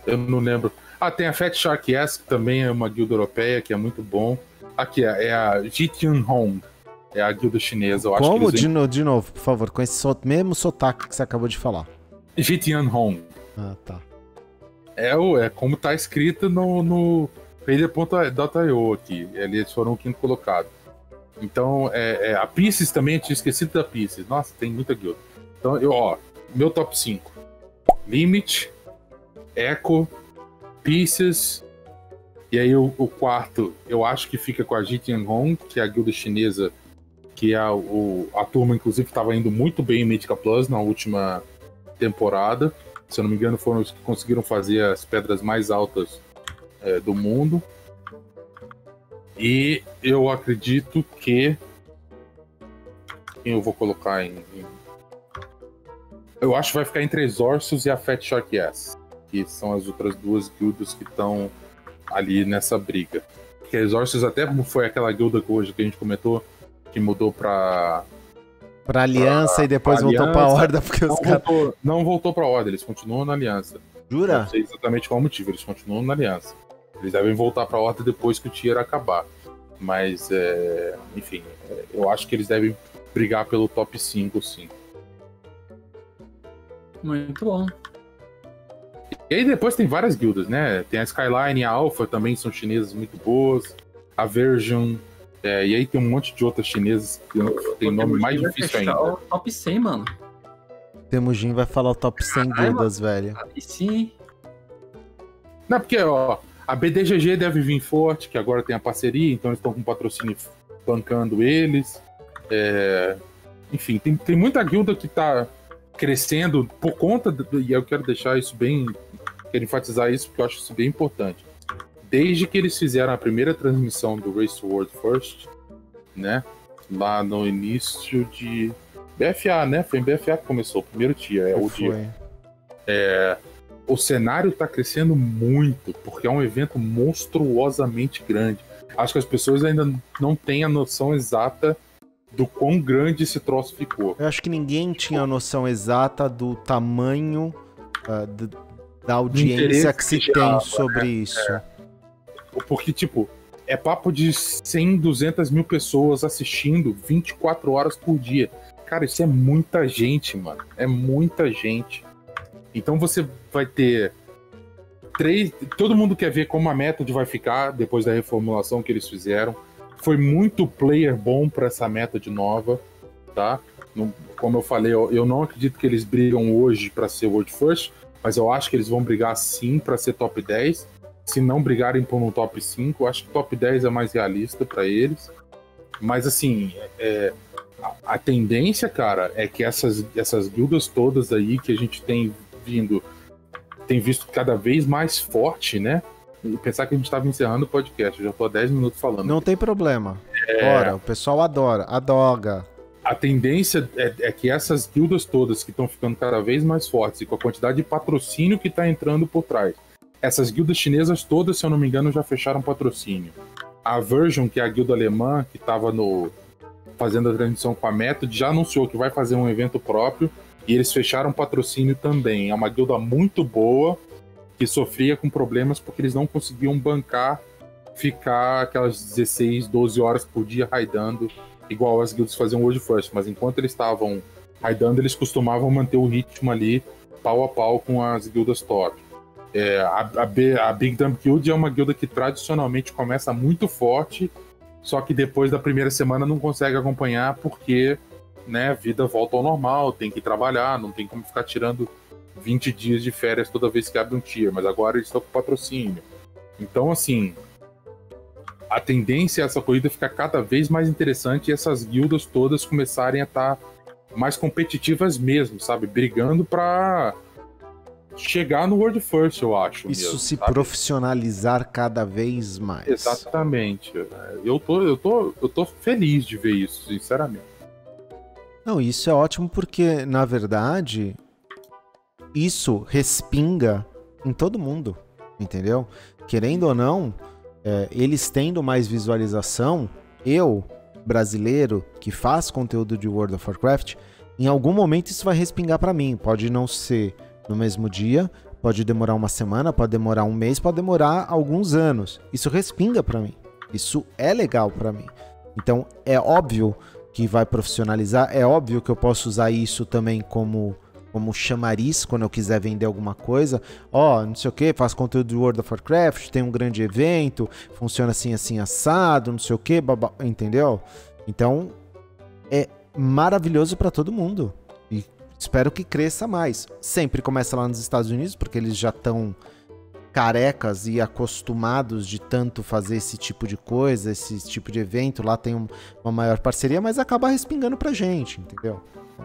Eu não lembro. Ah, tem a Fat Shark S, que também é uma guilda europeia, que é muito bom. Aqui, é a Jitian Hong. É a guilda chinesa. Eu Como? acho que de, no, de novo, por favor, com esse so, mesmo sotaque que você acabou de falar. Jitian Hong. Ah, tá. É, é como tá escrito no, no failure ponto i o aqui. Eles foram o quinto colocado. Então, é, é, a Pieces também, eu tinha esquecido da Pieces. Nossa, tem muita guilda. Então, eu, ó, meu top cinco. Limit, Echo, Pieces. E aí o, o quarto, eu acho que fica com a Jitian Hong, que é a guilda chinesa, que é o, a turma, inclusive, estava indo muito bem em Mythica Plus na última temporada. Se eu não me engano, foram os que conseguiram fazer as pedras mais altas é, do mundo. E eu acredito que... Eu vou colocar em... em... Eu acho que vai ficar entre Exorcus e a Fat Shark S, que são as outras duas guildas que estão ali nessa briga. Porque a Exorcus até foi aquela guilda que hoje que a gente comentou, que mudou pra... Pra Aliança pra, e depois voltou aliança, pra Horda, porque não os caras... Voltou, não voltou pra Horda, eles continuam na Aliança. Jura? Não sei exatamente qual o motivo, eles continuam na Aliança. Eles devem voltar pra Horda depois que o tier acabar. Mas, é, enfim, é, eu acho que eles devem brigar pelo top cinco, sim. Muito bom. E aí depois tem várias guildas, né? Tem a Skyline e a Alpha também, são chinesas muito boas. A Version... É, e aí tem um monte de outras chinesas que tem nome mais difícil ainda. O top cem, mano. Temujin vai falar o top cem Caralho, guildas, velho. Aí sim. Não, porque, ó, a B D G G deve vir forte, que agora tem a parceria, então eles estão com patrocínio bancando eles. É, enfim, tem, tem muita guilda que tá crescendo por conta, do, e eu quero deixar isso bem, quero enfatizar isso porque eu acho isso bem importante. Desde que eles fizeram a primeira transmissão do Race to World First, né, lá no início de B F A, né, foi em B F A que começou, o primeiro tier, é o dia. É, o cenário tá crescendo muito, porque é um evento monstruosamente grande. Acho que as pessoas ainda não têm a noção exata do quão grande esse troço ficou. Eu acho que ninguém tinha a noção exata do tamanho uh, do, da audiência que se que tem gerava, sobre né? isso. É. Porque, tipo, é papo de cem, duzentas mil pessoas assistindo vinte e quatro horas por dia. Cara, isso é muita gente, mano. É muita gente. Então você vai ter três... Todo mundo quer ver como a Method vai ficar depois da reformulação que eles fizeram. Foi muito player bom pra essa Method nova, tá? Como eu falei, eu não acredito que eles brigam hoje pra ser World First, mas eu acho que eles vão brigar sim pra ser top dez. Se não brigarem por um top cinco, eu acho que top dez é mais realista pra eles. Mas assim, é, a, a tendência, cara, é que essas, essas guildas todas aí que a gente tem vindo, tem visto cada vez mais forte, né? E pensar que a gente estava encerrando o podcast, eu já tô há dez minutos falando. Não tem problema. É... Bora, o pessoal adora, adoga. A tendência é, é que essas guildas todas que estão ficando cada vez mais fortes e com a quantidade de patrocínio que está entrando por trás, essas guildas chinesas todas, se eu não me engano, já fecharam patrocínio. A Version, que é a guilda alemã, que estava no fazendo a transmissão com a Method, já anunciou que vai fazer um evento próprio e eles fecharam patrocínio também. É uma guilda muito boa, que sofria com problemas porque eles não conseguiam bancar ficar aquelas dezesseis, doze horas por dia raidando, igual as guildas faziam World First. Mas enquanto eles estavam raidando, eles costumavam manter o ritmo ali pau a pau com as guildas top. É, a, a, B, a Big Dumb Guild é uma guilda que tradicionalmente começa muito forte, só que depois da primeira semana não consegue acompanhar porque, né, a vida volta ao normal, tem que trabalhar, não tem como ficar tirando vinte dias de férias toda vez que abre um tier, mas agora eles estão com patrocínio. Então, assim, a tendência é essa corrida ficar cada vez mais interessante e essas guildas todas começarem a estar mais competitivas mesmo, sabe? Brigando pra chegar no World First, eu acho. Isso mesmo, se sabe? Profissionalizar cada vez mais. Exatamente. Eu tô, eu, tô, eu tô feliz de ver isso, sinceramente. Não, isso é ótimo porque, na verdade, isso respinga em todo mundo, entendeu? Querendo ou não, é, eles tendo mais visualização, eu, brasileiro, que faz conteúdo de World of Warcraft, em algum momento isso vai respingar pra mim. Pode não ser no mesmo dia, Pode demorar uma semana, pode demorar um mês, pode demorar alguns anos. Isso respinga pra mim. Isso é legal pra mim. Então, é óbvio que vai profissionalizar, é óbvio que eu posso usar isso também como, como chamariz quando eu quiser vender alguma coisa. Ó, oh, não sei o que, faz conteúdo de World of Warcraft, tem um grande evento, funciona assim, assim, assado, não sei o que, babá, entendeu? Então, é maravilhoso pra todo mundo. E espero que cresça mais. Sempre começa lá nos Estados Unidos, porque eles já estão carecas e acostumados de tanto fazer esse tipo de coisa, esse tipo de evento. Lá tem um, uma maior parceria, mas acaba respingando pra gente, entendeu?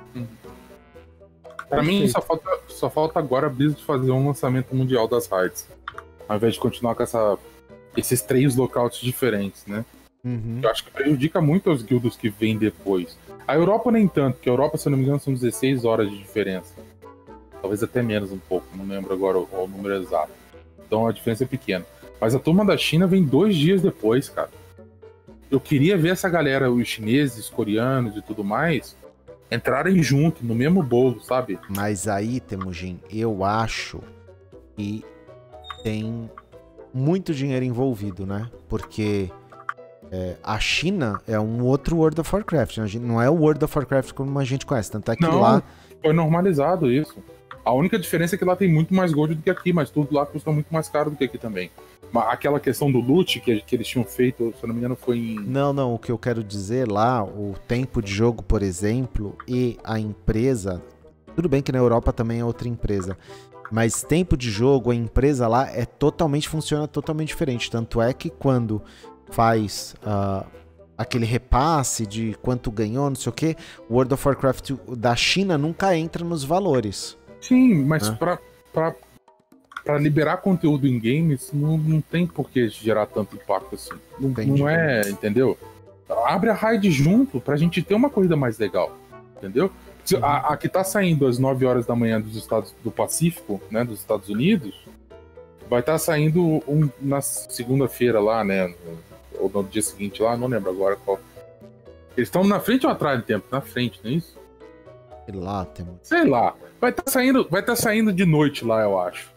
Pra mim, só falta, só falta agora a Blizzard fazer um lançamento mundial das raids. Ao invés de continuar com essa, esses três lockouts diferentes, né? Uhum. Eu acho que prejudica muito os guildos que vêm depois. A Europa nem tanto, porque a Europa, se eu não me engano, são dezesseis horas de diferença. Talvez até menos um pouco, não lembro agora o, o número exato. Então a diferença é pequena. Mas a turma da China vem dois dias depois, cara. Eu queria ver essa galera, os chineses, coreanos e tudo mais, entrarem junto, no mesmo bolo, sabe? Mas aí, Temujin, eu acho que tem muito dinheiro envolvido, né? Porque... É, a China é um outro World of Warcraft, né? Não é o World of Warcraft como a gente conhece, tanto é que não, lá... foi normalizado isso. A única diferença é que lá tem muito mais gold do que aqui, mas tudo lá custa muito mais caro do que aqui também. Mas aquela questão do loot que, que eles tinham feito, se eu não me engano, foi em... Não, não, o que eu quero dizer lá, o tempo de jogo, por exemplo, e a empresa... Tudo bem que na Europa também é outra empresa, mas tempo de jogo, a empresa lá é totalmente, funciona totalmente diferente. Tanto é que quando... faz uh, aquele repasse de quanto ganhou, não sei o que, o World of Warcraft da China nunca entra nos valores. Sim, mas ah. pra, pra, pra liberar conteúdo em games, não, não tem por que gerar tanto impacto assim. Não, não é, entendeu? Abre a raid junto pra gente ter uma corrida mais legal, entendeu? Uhum. A, a que tá saindo às nove horas da manhã dos Estados do Pacífico, né, dos Estados Unidos, vai estar tá saindo um, na segunda-feira lá, né, ou no dia seguinte lá, não lembro agora qual. Eles estão na frente ou atrás do tempo? Na frente, não é isso? Sei lá, tem... Sei lá. Vai estar tá saindo, vai tá saindo de noite lá, eu acho.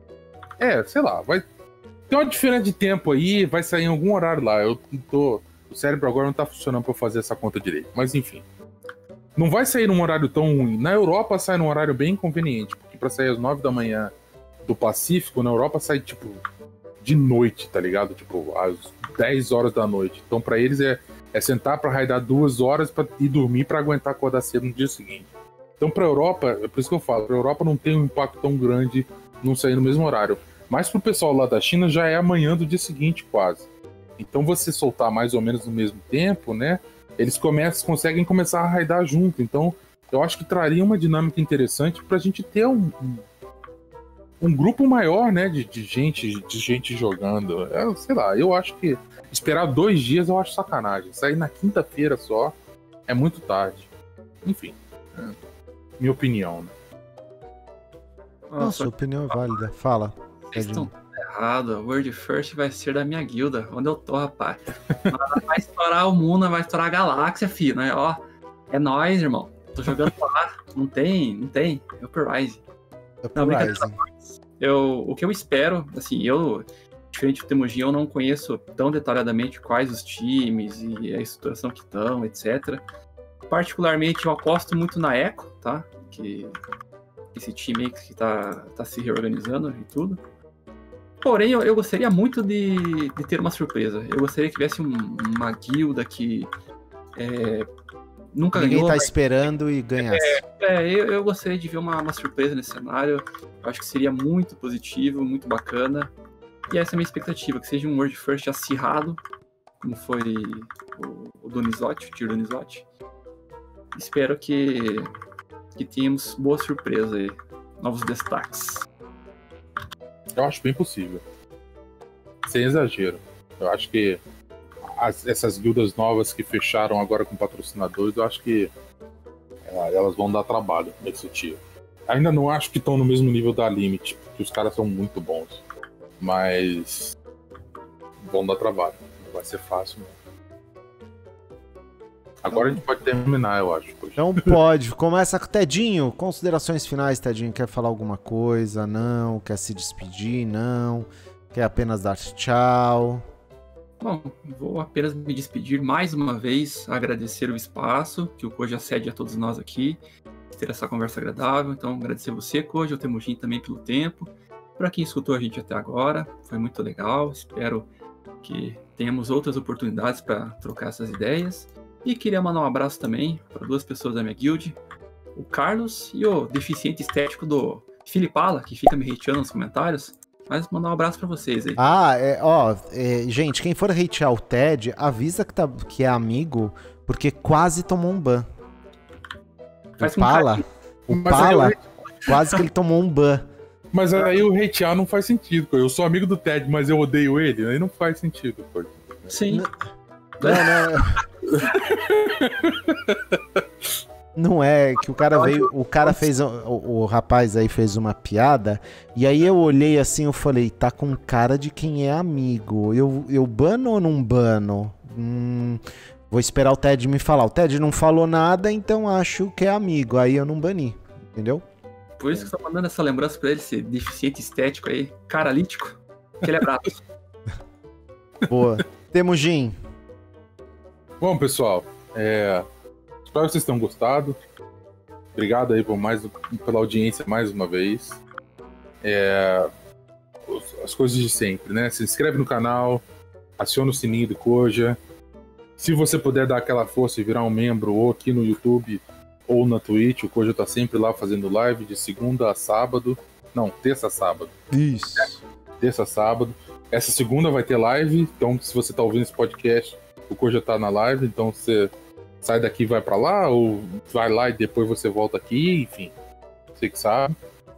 É, sei lá. Vai ter uma diferença de tempo aí, vai sair em algum horário lá. Eu tô... O cérebro agora não tá funcionando pra fazer essa conta direito. Mas enfim. Não vai sair num horário tão ruim. Na Europa sai num horário bem inconveniente, porque pra sair às nove da manhã do Pacífico, na Europa sai, tipo, de noite, tá ligado? Tipo, às dez horas da noite. Então, pra eles é, é sentar pra raidar duas horas pra, e dormir pra aguentar acordar cedo no dia seguinte. Então, pra Europa, é por isso que eu falo, pra Europa não tem um impacto tão grande não sair no mesmo horário. Mas pro pessoal lá da China já é amanhã do dia seguinte, quase. Então, você soltar mais ou menos no mesmo tempo, né? Eles começam, conseguem começar a raidar junto. Então, eu acho que traria uma dinâmica interessante pra gente ter um... um um grupo maior, né, de, de gente de gente jogando. É, sei lá, eu acho que esperar dois dias eu acho sacanagem. Sair na quinta-feira só é muito tarde. Enfim, é minha opinião, né? Nossa, sua opinião é válida. Fala. Vocês estão errados. World First vai ser da minha guilda. Onde eu tô, rapaz? Vai estourar o mundo, vai estourar a galáxia, filho, né? Ó, é nóis, irmão. Tô jogando lá. Não tem, não tem. É Uprising. Uprising. Eu, o que eu espero, assim, eu, diferente do Temujin, eu não conheço tão detalhadamente quais os times e a estruturação que estão, etcétera. Particularmente, eu aposto muito na Echo, tá? Que esse time aí que tá, tá se reorganizando e tudo. Porém, eu, eu gostaria muito de, de ter uma surpresa. Eu gostaria que tivesse um, uma guilda que é, nunca Ninguém ganhou. Ninguém tá esperando e ganhasse. É, é eu, eu gostaria de ver uma, uma surpresa nesse cenário. Eu acho que seria muito positivo, muito bacana. E essa é a minha expectativa, que seja um World First acirrado, como foi o, o Donizote, o Tiro Donizote. Espero que, que tenhamos boa surpresa aí, novos destaques. Eu acho bem possível. Sem exagero. Eu acho que as, essas guildas novas que fecharam agora com patrocinadores, eu acho que é, elas vão dar trabalho nesse tiro. Ainda não acho que estão no mesmo nível da Limit, porque os caras são muito bons. Mas vão dar trabalho. Não vai ser fácil, não. Agora a gente pode terminar, eu acho. Poxa. Então pode. Começa com o Tedinho. Considerações finais, Tedinho. Quer falar alguma coisa? Não. Quer se despedir? Não. Quer apenas dar tchau? Bom, vou apenas me despedir mais uma vez, agradecer o espaço que o Koja cede a todos nós aqui, ter essa conversa agradável. Então, agradecer você, Koja, o Temujin também pelo tempo. Para quem escutou a gente até agora, foi muito legal. Espero que tenhamos outras oportunidades para trocar essas ideias. E queria mandar um abraço também para duas pessoas da minha guild, o Carlos e o deficiente estético do Filipala, que fica me hateando nos comentários. Mas mandar um abraço pra vocês aí. Ah, é, ó, é, gente, quem for hatear o Ted, avisa que, tá, que é amigo, porque quase tomou um ban. Faz o Pala, o Mas Pala, aí eu- quase que ele tomou um ban. Mas aí o hatear não faz sentido, pô. Eu sou amigo do Ted, mas eu odeio ele, aí não faz sentido, pô. Sim. Não, não. Não é que o cara veio, o cara fez, o, o rapaz aí fez uma piada, e aí eu olhei assim, eu falei, tá com cara de quem é amigo, eu, eu bano ou não bano? Hum, vou esperar o Ted me falar, o Ted não falou nada, então acho que é amigo, aí eu não bani, entendeu? Por isso que eu tô mandando essa lembrança pra ele, esse deficiente estético aí, caralítico. Aquele abraço. Boa. Temujin. Bom, pessoal, é... espero que vocês tenham gostado. Obrigado aí por mais, pela audiência mais uma vez. É... As coisas de sempre, né? Se inscreve no canal, aciona o sininho do Koja. Se você puder dar aquela força e virar um membro ou aqui no YouTube ou na Twitch, o Koja tá sempre lá fazendo live de segunda a sábado. Não, terça a sábado. Isso. Terça a sábado. Essa segunda vai ter live, então se você tá ouvindo esse podcast, o Koja tá na live, então você sai daqui e vai pra lá, ou vai lá e depois você volta aqui, enfim. Você que sabe.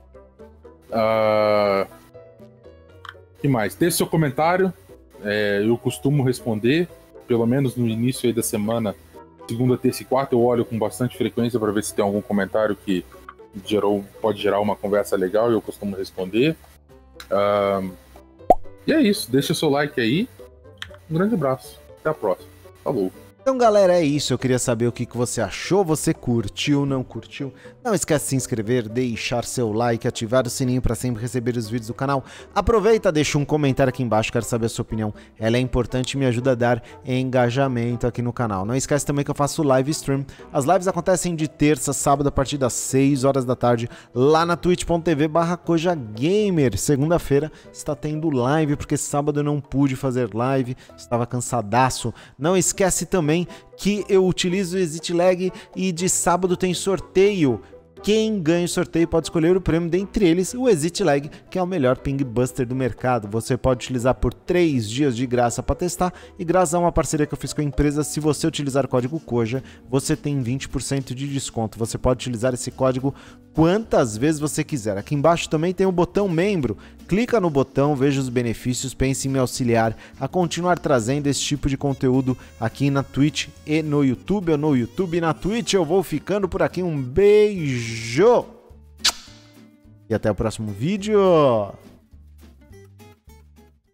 Uh... O que mais? Deixe seu comentário, é, eu costumo responder, pelo menos no início aí da semana, segunda, terça e quarta, eu olho com bastante frequência para ver se tem algum comentário que gerou, pode gerar uma conversa legal e eu costumo responder. Uh... E é isso, deixa seu like aí. Um grande abraço. Até a próxima. Falou. Então, galera, é isso. Eu queria saber o que que você achou. Você curtiu, não curtiu? Não esquece de se inscrever, deixar seu like, ativar o sininho para sempre receber os vídeos do canal. Aproveita, deixa um comentário aqui embaixo, quero saber a sua opinião. Ela é importante e me ajuda a dar engajamento aqui no canal. Não esquece também que eu faço live stream. As lives acontecem de terça a sábado a partir das seis horas da tarde, lá na twitch ponto tv barra Koja Gamer. Segunda-feira está tendo live, porque sábado eu não pude fazer live, estava cansadaço. Não esquece também que eu utilizo o Exit Lag e de sábado tem sorteio. Quem ganha o sorteio pode escolher o prêmio, dentre eles o Exit Lag, que é o melhor ping buster do mercado. Você pode utilizar por três dias de graça para testar, e graças a uma parceria que eu fiz com a empresa, se você utilizar o código Koja, você tem vinte por cento de desconto. Você pode utilizar esse código quantas vezes você quiser. Aqui embaixo também tem o botão membro. Clica no botão, veja os benefícios, pense em me auxiliar a continuar trazendo esse tipo de conteúdo aqui na Twitch e no YouTube. Ou no YouTube e na Twitch. Eu vou ficando por aqui. Um beijo! E até o próximo vídeo!